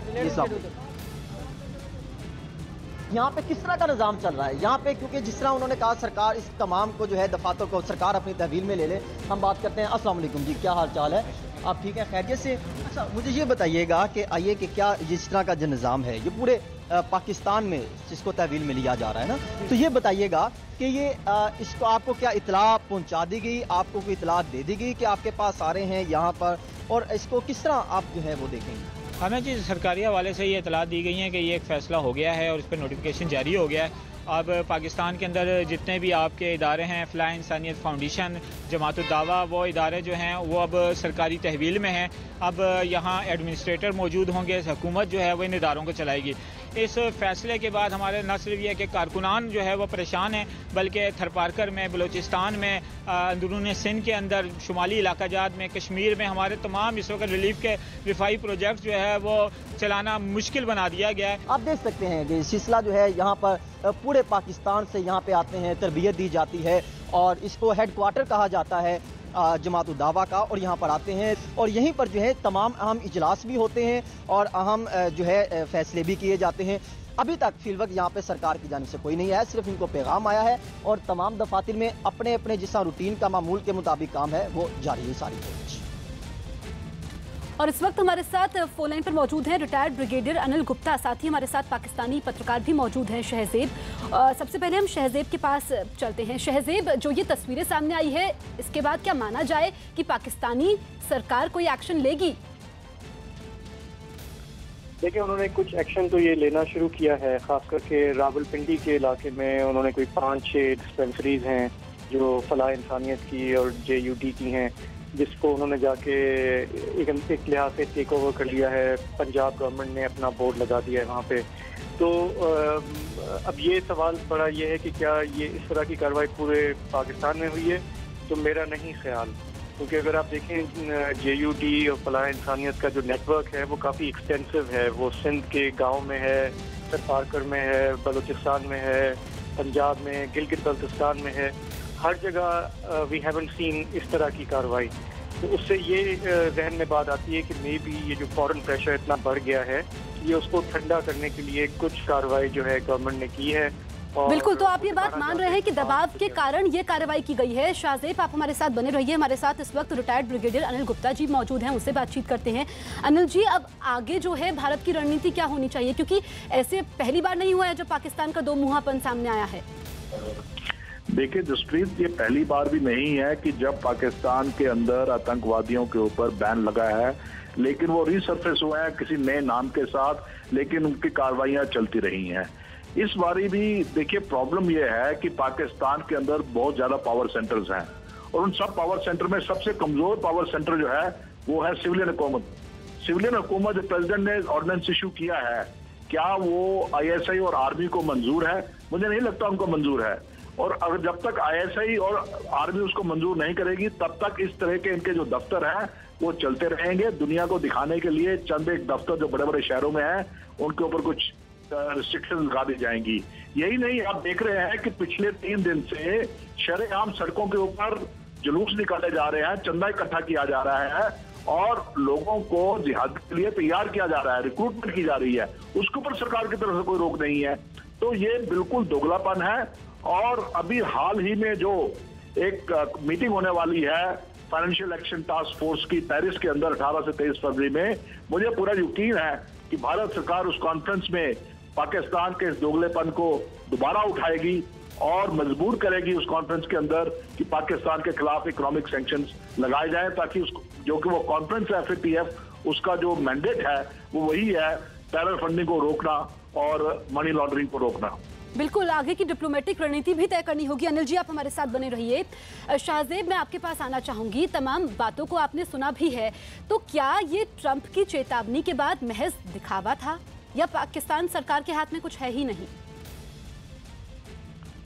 यहाँ पे किस तरह का निज़ाम चल रहा है यहाँ पे, क्योंकि जिस तरह उन्होंने कहा सरकार इस तमाम को जो है दफातर को सरकार अपनी तहवील में ले ले। हम बात करते हैं। अस्सलाम वालेकुम जी, क्या हाल चाल है? आप ठीक है, खैरियत से? अच्छा, मुझे ये बताइएगा कि आइए कि क्या जिस तरह का जो निज़ाम है ये पूरे पाकिस्तान में जिसको तहवील में लिया जा रहा है ना, तो ये बताइएगा कि ये आ, इसको आपको क्या इतला पहुँचा दी गई, आपको कोई इतला दे दी गई कि आपके पास आ रहे हैं यहाँ पर, और इसको किस तरह आप जो है वो देखेंगे?
हमें जी सरकारी हवाले से ये इतला दी गई है कि ये एक फ़ैसला हो गया है और इस पर नोटिफिकेशन जारी हो गया है। अब पाकिस्तान के अंदर जितने भी आपके इदारे हैं, फ़लाह इंसानियत फाउंडेशन, जमात दावा, वो इदारे जो हैं वो अब सरकारी तहवील में हैं। अब यहाँ एडमिनिस्ट्रेटर मौजूद होंगे, हुकूमत जो है वो इन इदारों को चलाएगी। इस फैसले के बाद हमारे न सिर्फ ये कि कारकुनान जो है वो परेशान हैं, बल्कि थरपारकर में, बलूचिस्तान में, अंदरून सिंध के अंदर, शुमाली इलाका जात में, कश्मीर में हमारे तमाम इस वक्त रिलीफ के रिफाई प्रोजेक्ट जो है वो चलाना मुश्किल बना दिया गया है।
आप देख सकते हैं कि सिलसिला जो है यहाँ पर पूरे पाकिस्तान से यहाँ पे आते हैं, तरबियत दी जाती है और इसको हेडक्वार्टर कहा जाता है जमात दावा का, और यहाँ पर आते हैं और यहीं पर जो है तमाम अहम इजलास भी होते हैं और अहम जो है फैसले भी किए जाते हैं। अभी तक फिलवक्त यहाँ पे सरकार की जानिब से कोई नहीं आया, सिर्फ इनको पैगाम आया है और तमाम दफातर में अपने अपने जिस रूटीन का मामूल के मुताबिक काम है वो जारी है सारी कोशिश।
और इस वक्त हमारे साथ फोन लाइन पर मौजूद हैं रिटायर्ड ब्रिगेडियर अनिल गुप्ता, साथ ही हमारे साथ पाकिस्तानी पत्रकार भी मौजूद हैं शहजेब। सबसे पहले हम शहजेब के पास चलते हैं। शहजेब, जो ये तस्वीरें सामने आई है, इसके बाद क्या माना जाए कि पाकिस्तानी सरकार कोई एक्शन लेगी?
देखिए, उन्होंने कुछ एक्शन तो ये लेना शुरू किया है, खास करके रावलपिंडी के इलाके में उन्होंने कोई पाँच छः डिस्पेंसरीज हैं जो फलाह इंसानियत की और जे यू डी की हैं, जिसको उन्होंने जाके एक, एक लिहाज से टेक ओवर कर लिया है। पंजाब गवर्नमेंट ने अपना बोर्ड लगा दिया है वहाँ पे। तो अब ये सवाल बड़ा ये है कि क्या ये इस तरह की कार्रवाई पूरे पाकिस्तान में हुई है, तो मेरा नहीं ख्याल, क्योंकि अगर आप देखें जे यू डी और फलाह इंसानियत का जो नेटवर्क है वो काफ़ी एक्सटेंसिव है। वो सिंध के गाँव में है, सरपारकर में है, बलूचिस्तान में है, पंजाब में, गिलगित बल्तिस्तान में है, हर जगह वी हैवंट सीन इस तरह की कार्रवाई। तो उससे ये जहन में बात आती है कि मे बी ये जो फॉरेन प्रेशर इतना बढ़ गया है, ये उसको ठंडा करने के लिए कुछ कार्रवाई जो है गवर्नमेंट ने की है।
बिल्कुल, तो आप ये बात मान रहे हैं कि दबाव के कारण ये कार्रवाई की गई है। शाहजेब, आप हमारे साथ बने रहिए। हमारे साथ इस वक्त रिटायर्ड ब्रिगेडियर अनिल गुप्ता जी मौजूद हैं, उनसे बातचीत करते हैं। अनिल जी, अब आगे जो है भारत की रणनीति क्या होनी चाहिए, क्योंकि ऐसे पहली बार नहीं हुआ है जब पाकिस्तान का दो मुहापन सामने आया है।
देखिए जसप्रीत, ये पहली बार भी नहीं है कि जब पाकिस्तान के अंदर आतंकवादियों के ऊपर बैन लगा है, लेकिन वो रीसर्फेस हुए हैं किसी नए नाम के साथ, लेकिन उनकी कार्रवाइयां चलती रही हैं। इस बारी भी देखिए प्रॉब्लम ये है कि पाकिस्तान के अंदर बहुत ज्यादा पावर सेंटर्स हैं और उन सब पावर सेंटर में सबसे कमजोर पावर सेंटर जो है वो है सिविलियन हुकूमत। सिविलियन हुकूमत जो प्रेसिडेंट ने ऑर्डिनेंस इशू किया है, क्या वो आईएसआई और आर्मी को मंजूर है? मुझे नहीं लगता उनको मंजूर है। और अगर जब तक आईएसआई और आर्मी उसको मंजूर नहीं करेगी, तब तक इस तरह के इनके जो दफ्तर हैं वो चलते रहेंगे, दुनिया को दिखाने के लिए चंद एक दफ्तर जो बड़े बड़े शहरों में हैं उनके ऊपर कुछ रिस्ट्रिक्शन लगा दी जाएंगी। यही नहीं, आप देख रहे हैं कि पिछले तीन दिन से शरेआम सड़कों के ऊपर जुलूस निकाले जा रहे हैं, चंदा इकट्ठा किया जा रहा है और लोगों को जिहाद के लिए तैयार किया जा रहा है, रिक्रूटमेंट की जा रही है, उसके ऊपर सरकार की तरफ से कोई रोक नहीं है। तो ये बिल्कुल दोगलापन है। और अभी हाल ही में जो एक मीटिंग होने वाली है फाइनेंशियल एक्शन टास्क फोर्स की पेरिस के अंदर अठारह से तेईस फरवरी में, मुझे पूरा यकीन है कि भारत सरकार उस कॉन्फ्रेंस में पाकिस्तान के इस दोगलेपन को दोबारा उठाएगी और मजबूर करेगी उस कॉन्फ्रेंस के अंदर कि पाकिस्तान के खिलाफ इकोनॉमिक सैंक्शंस लगाए जाएं, ताकि उसको जो कि वो conference F A T F उसका जो मैंडेट है वो वही है, टेरर फंडिंग को रोकना और मनी लॉन्ड्रिंग को रोकना।
बिल्कुल, आगे की डिप्लोमेटिक रणनीति भी तय करनी होगी। अनिल जी, आप हमारे साथ बने रहिए। शाहजेब, मैं आपके पास आना चाहूंगी। तमाम बातों को आपने सुना भी है, तो क्या ये ट्रंप की चेतावनी के बाद महज दिखावा था या पाकिस्तान सरकार के हाथ में कुछ है ही नहीं?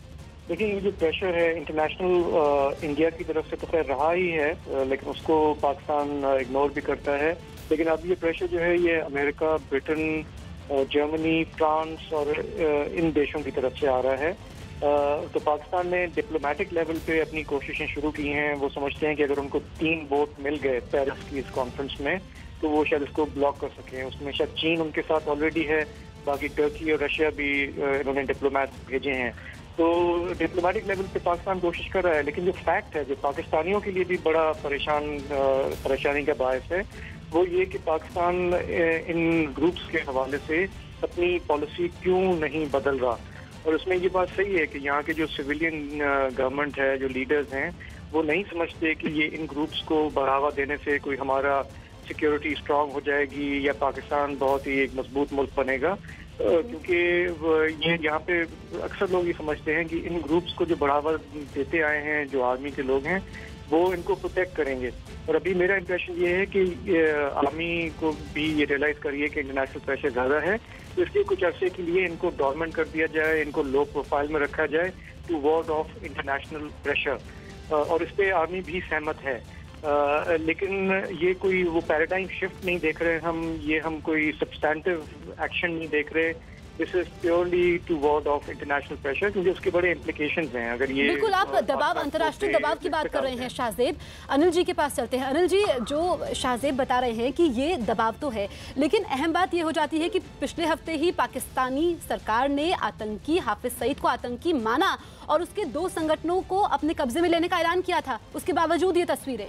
देखिए, ये जो प्रेशर है इंटरनेशनल इंडिया की तरफ से तो खैर रहा ही है, लेकिन उसको पाकिस्तान इग्नोर भी करता है। लेकिन अब ये प्रेशर जो है ये अमेरिका, ब्रिटेन, जर्मनी, फ्रांस और इन देशों की तरफ से आ रहा है। तो पाकिस्तान ने डिप्लोमेटिक लेवल पे अपनी कोशिशें शुरू की हैं। वो समझते हैं कि अगर उन्नको तीन वोट मिल गए पेरिस की इस कॉन्फ्रेंस में तो वो शायद इसको ब्लॉक कर सकें। उसमें शायद चीन उनके साथ ऑलरेडी है, बाकी टर्की और रशिया भी इन्होंने डिप्लोमेट भेजे हैं। तो डिप्लोमेटिक लेवल पे पाकिस्तान कोशिश कर रहा है, लेकिन जो फैक्ट है जो पाकिस्तानियों के लिए भी बड़ा परेशान परेशानी का बायस है वो ये कि पाकिस्तान इन ग्रुप्स के हवाले से अपनी पॉलिसी क्यों नहीं बदल रहा। और उसमें ये बात सही है कि यहाँ के जो सिविलियन गवर्नमेंट है, जो लीडर्स हैं, वो नहीं समझते कि ये इन ग्रुप्स को बढ़ावा देने से कोई हमारा सिक्योरिटी स्ट्रांग हो जाएगी या पाकिस्तान बहुत ही एक मजबूत मुल्क बनेगा। क्योंकि ये यहाँ पे अक्सर लोग ये समझते हैं कि इन ग्रुप्स को जो बढ़ावा देते आए हैं, जो आर्मी के लोग हैं, वो इनको प्रोटेक्ट करेंगे। और अभी मेरा इंप्रेशन ये है कि आर्मी को भी ये रियलाइज करिए कि इंटरनेशनल प्रेशर ज़्यादा है, तो इसलिए कुछ अरसे के लिए इनको डॉर्मेंट कर दिया जाए, इनको लो प्रोफाइल में रखा जाए to ward off international pressure. और इस पर आर्मी भी सहमत है। Uh, लेकिन ये कोई वो पैराडाइम शिफ्ट नहीं देख रहे हम, ये हम कोई सब्सटैंटिव एक्शन नहीं देख रहे। This is purely to ward off international pressure, क्योंकि उसके बड़े इम्प्लीकेशंस हैं। अगर ये
बिल्कुल आप दबाव, अंतर्राष्ट्रीय दबाव की बात कर रहे हैं शाहजेब, अनिल जी के पास चलते हैं। अनिल जी, जो शाहजेब बता रहे हैं कि ये दबाव तो है, लेकिन अहम बात ये हो जाती है कि पिछले हफ्ते ही पाकिस्तानी सरकार ने आतंकी हाफिज सईद को आतंकी माना और उसके दो संगठनों को अपने कब्जे में लेने का ऐलान किया था। उसके बावजूद ये तस्वीरें।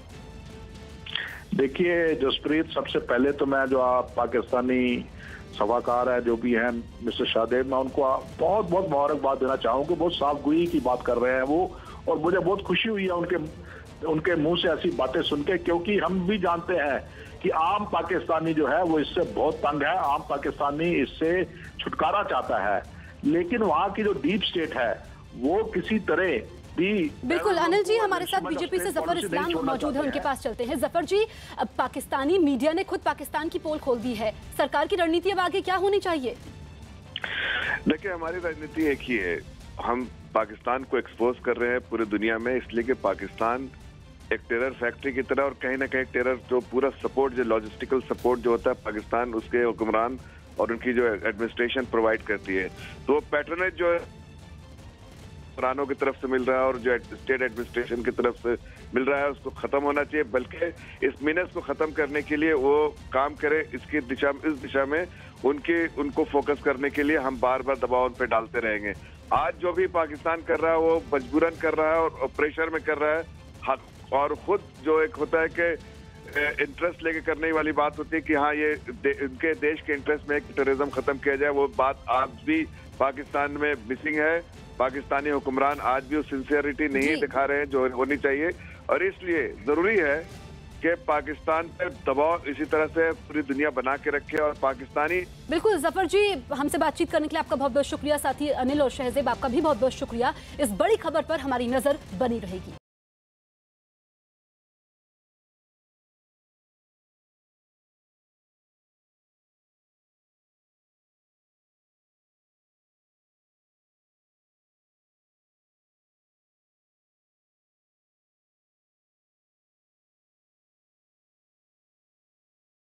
देखिए जसप्रीत, सबसे पहले तो मैं जो आप पाकिस्तानी सभाकार है जो भी हैं मिस्टर शाहजेब, मैं उनको बहुत बहुत मुबारकबाद देना चाहूँगा। बहुत साफगोई की बात कर रहे हैं वो, और मुझे बहुत खुशी हुई है उनके उनके मुंह से ऐसी बातें सुन के, क्योंकि हम भी जानते हैं कि आम पाकिस्तानी जो है वो इससे बहुत तंग है। आम पाकिस्तानी इससे छुटकारा चाहता है, लेकिन वहाँ की जो डीप स्टेट है वो किसी तरह
बिल्कुल। अनिल जी, हमारे साथ बीजेपी से जफर इस्लाम मौजूद है, उनके पास चलते हैं। जफर जी, अब पाकिस्तानी मीडिया ने खुद पाकिस्तान की पोल खोल दी है, सरकार की रणनीति अब आगे क्या होनी चाहिए?
देखिए, हमारी रणनीति एक ही है, हम पाकिस्तान को एक्सपोज कर रहे हैं पूरी दुनिया में, इसलिए कि पाकिस्तान एक टेरर फैक्ट्री की तरह, और कहीं ना कहीं टेरर जो पूरा सपोर्ट, जो लॉजिस्टिकल सपोर्ट जो होता है पाकिस्तान उसके हुक्मरान और उनकी जो एडमिनिस्ट्रेशन प्रोवाइड करती है, तो पैटर्नेज जो है हुक्मरानों की तरफ से मिल रहा है और जो स्टेट एडमिनिस्ट्रेशन की तरफ से मिल रहा है उसको खत्म होना चाहिए। बल्कि इस मीनस को खत्म करने के लिए वो काम करे, इसकी दिशा इस दिशा में उनके उनको फोकस करने के लिए हम बार बार दबाव उन पे डालते रहेंगे। आज जो भी पाकिस्तान कर रहा है वो मजबूरन कर रहा है और प्रेशर में कर रहा है, और खुद जो एक होता है कि इंटरेस्ट लेके करने वाली बात होती है कि हाँ ये दे, उनके देश के इंटरेस्ट में टेररिज्म खत्म किया जाए, वो बात आज भी पाकिस्तान में मिसिंग है। पाकिस्तानी हुक्मरान आज भी वो सिंसियरिटी नहीं दिखा रहे हैं जो होनी चाहिए, और इसलिए जरूरी है कि पाकिस्तान पर दबाव इसी तरह से पूरी दुनिया बना के रखे और पाकिस्तानी।
बिल्कुल जफर जी, हमसे बातचीत करने के लिए आपका बहुत बहुत शुक्रिया। साथी अनिल और शहजेब, आपका भी बहुत बहुत शुक्रिया। इस बड़ी खबर पर हमारी नजर बनी रहेगी।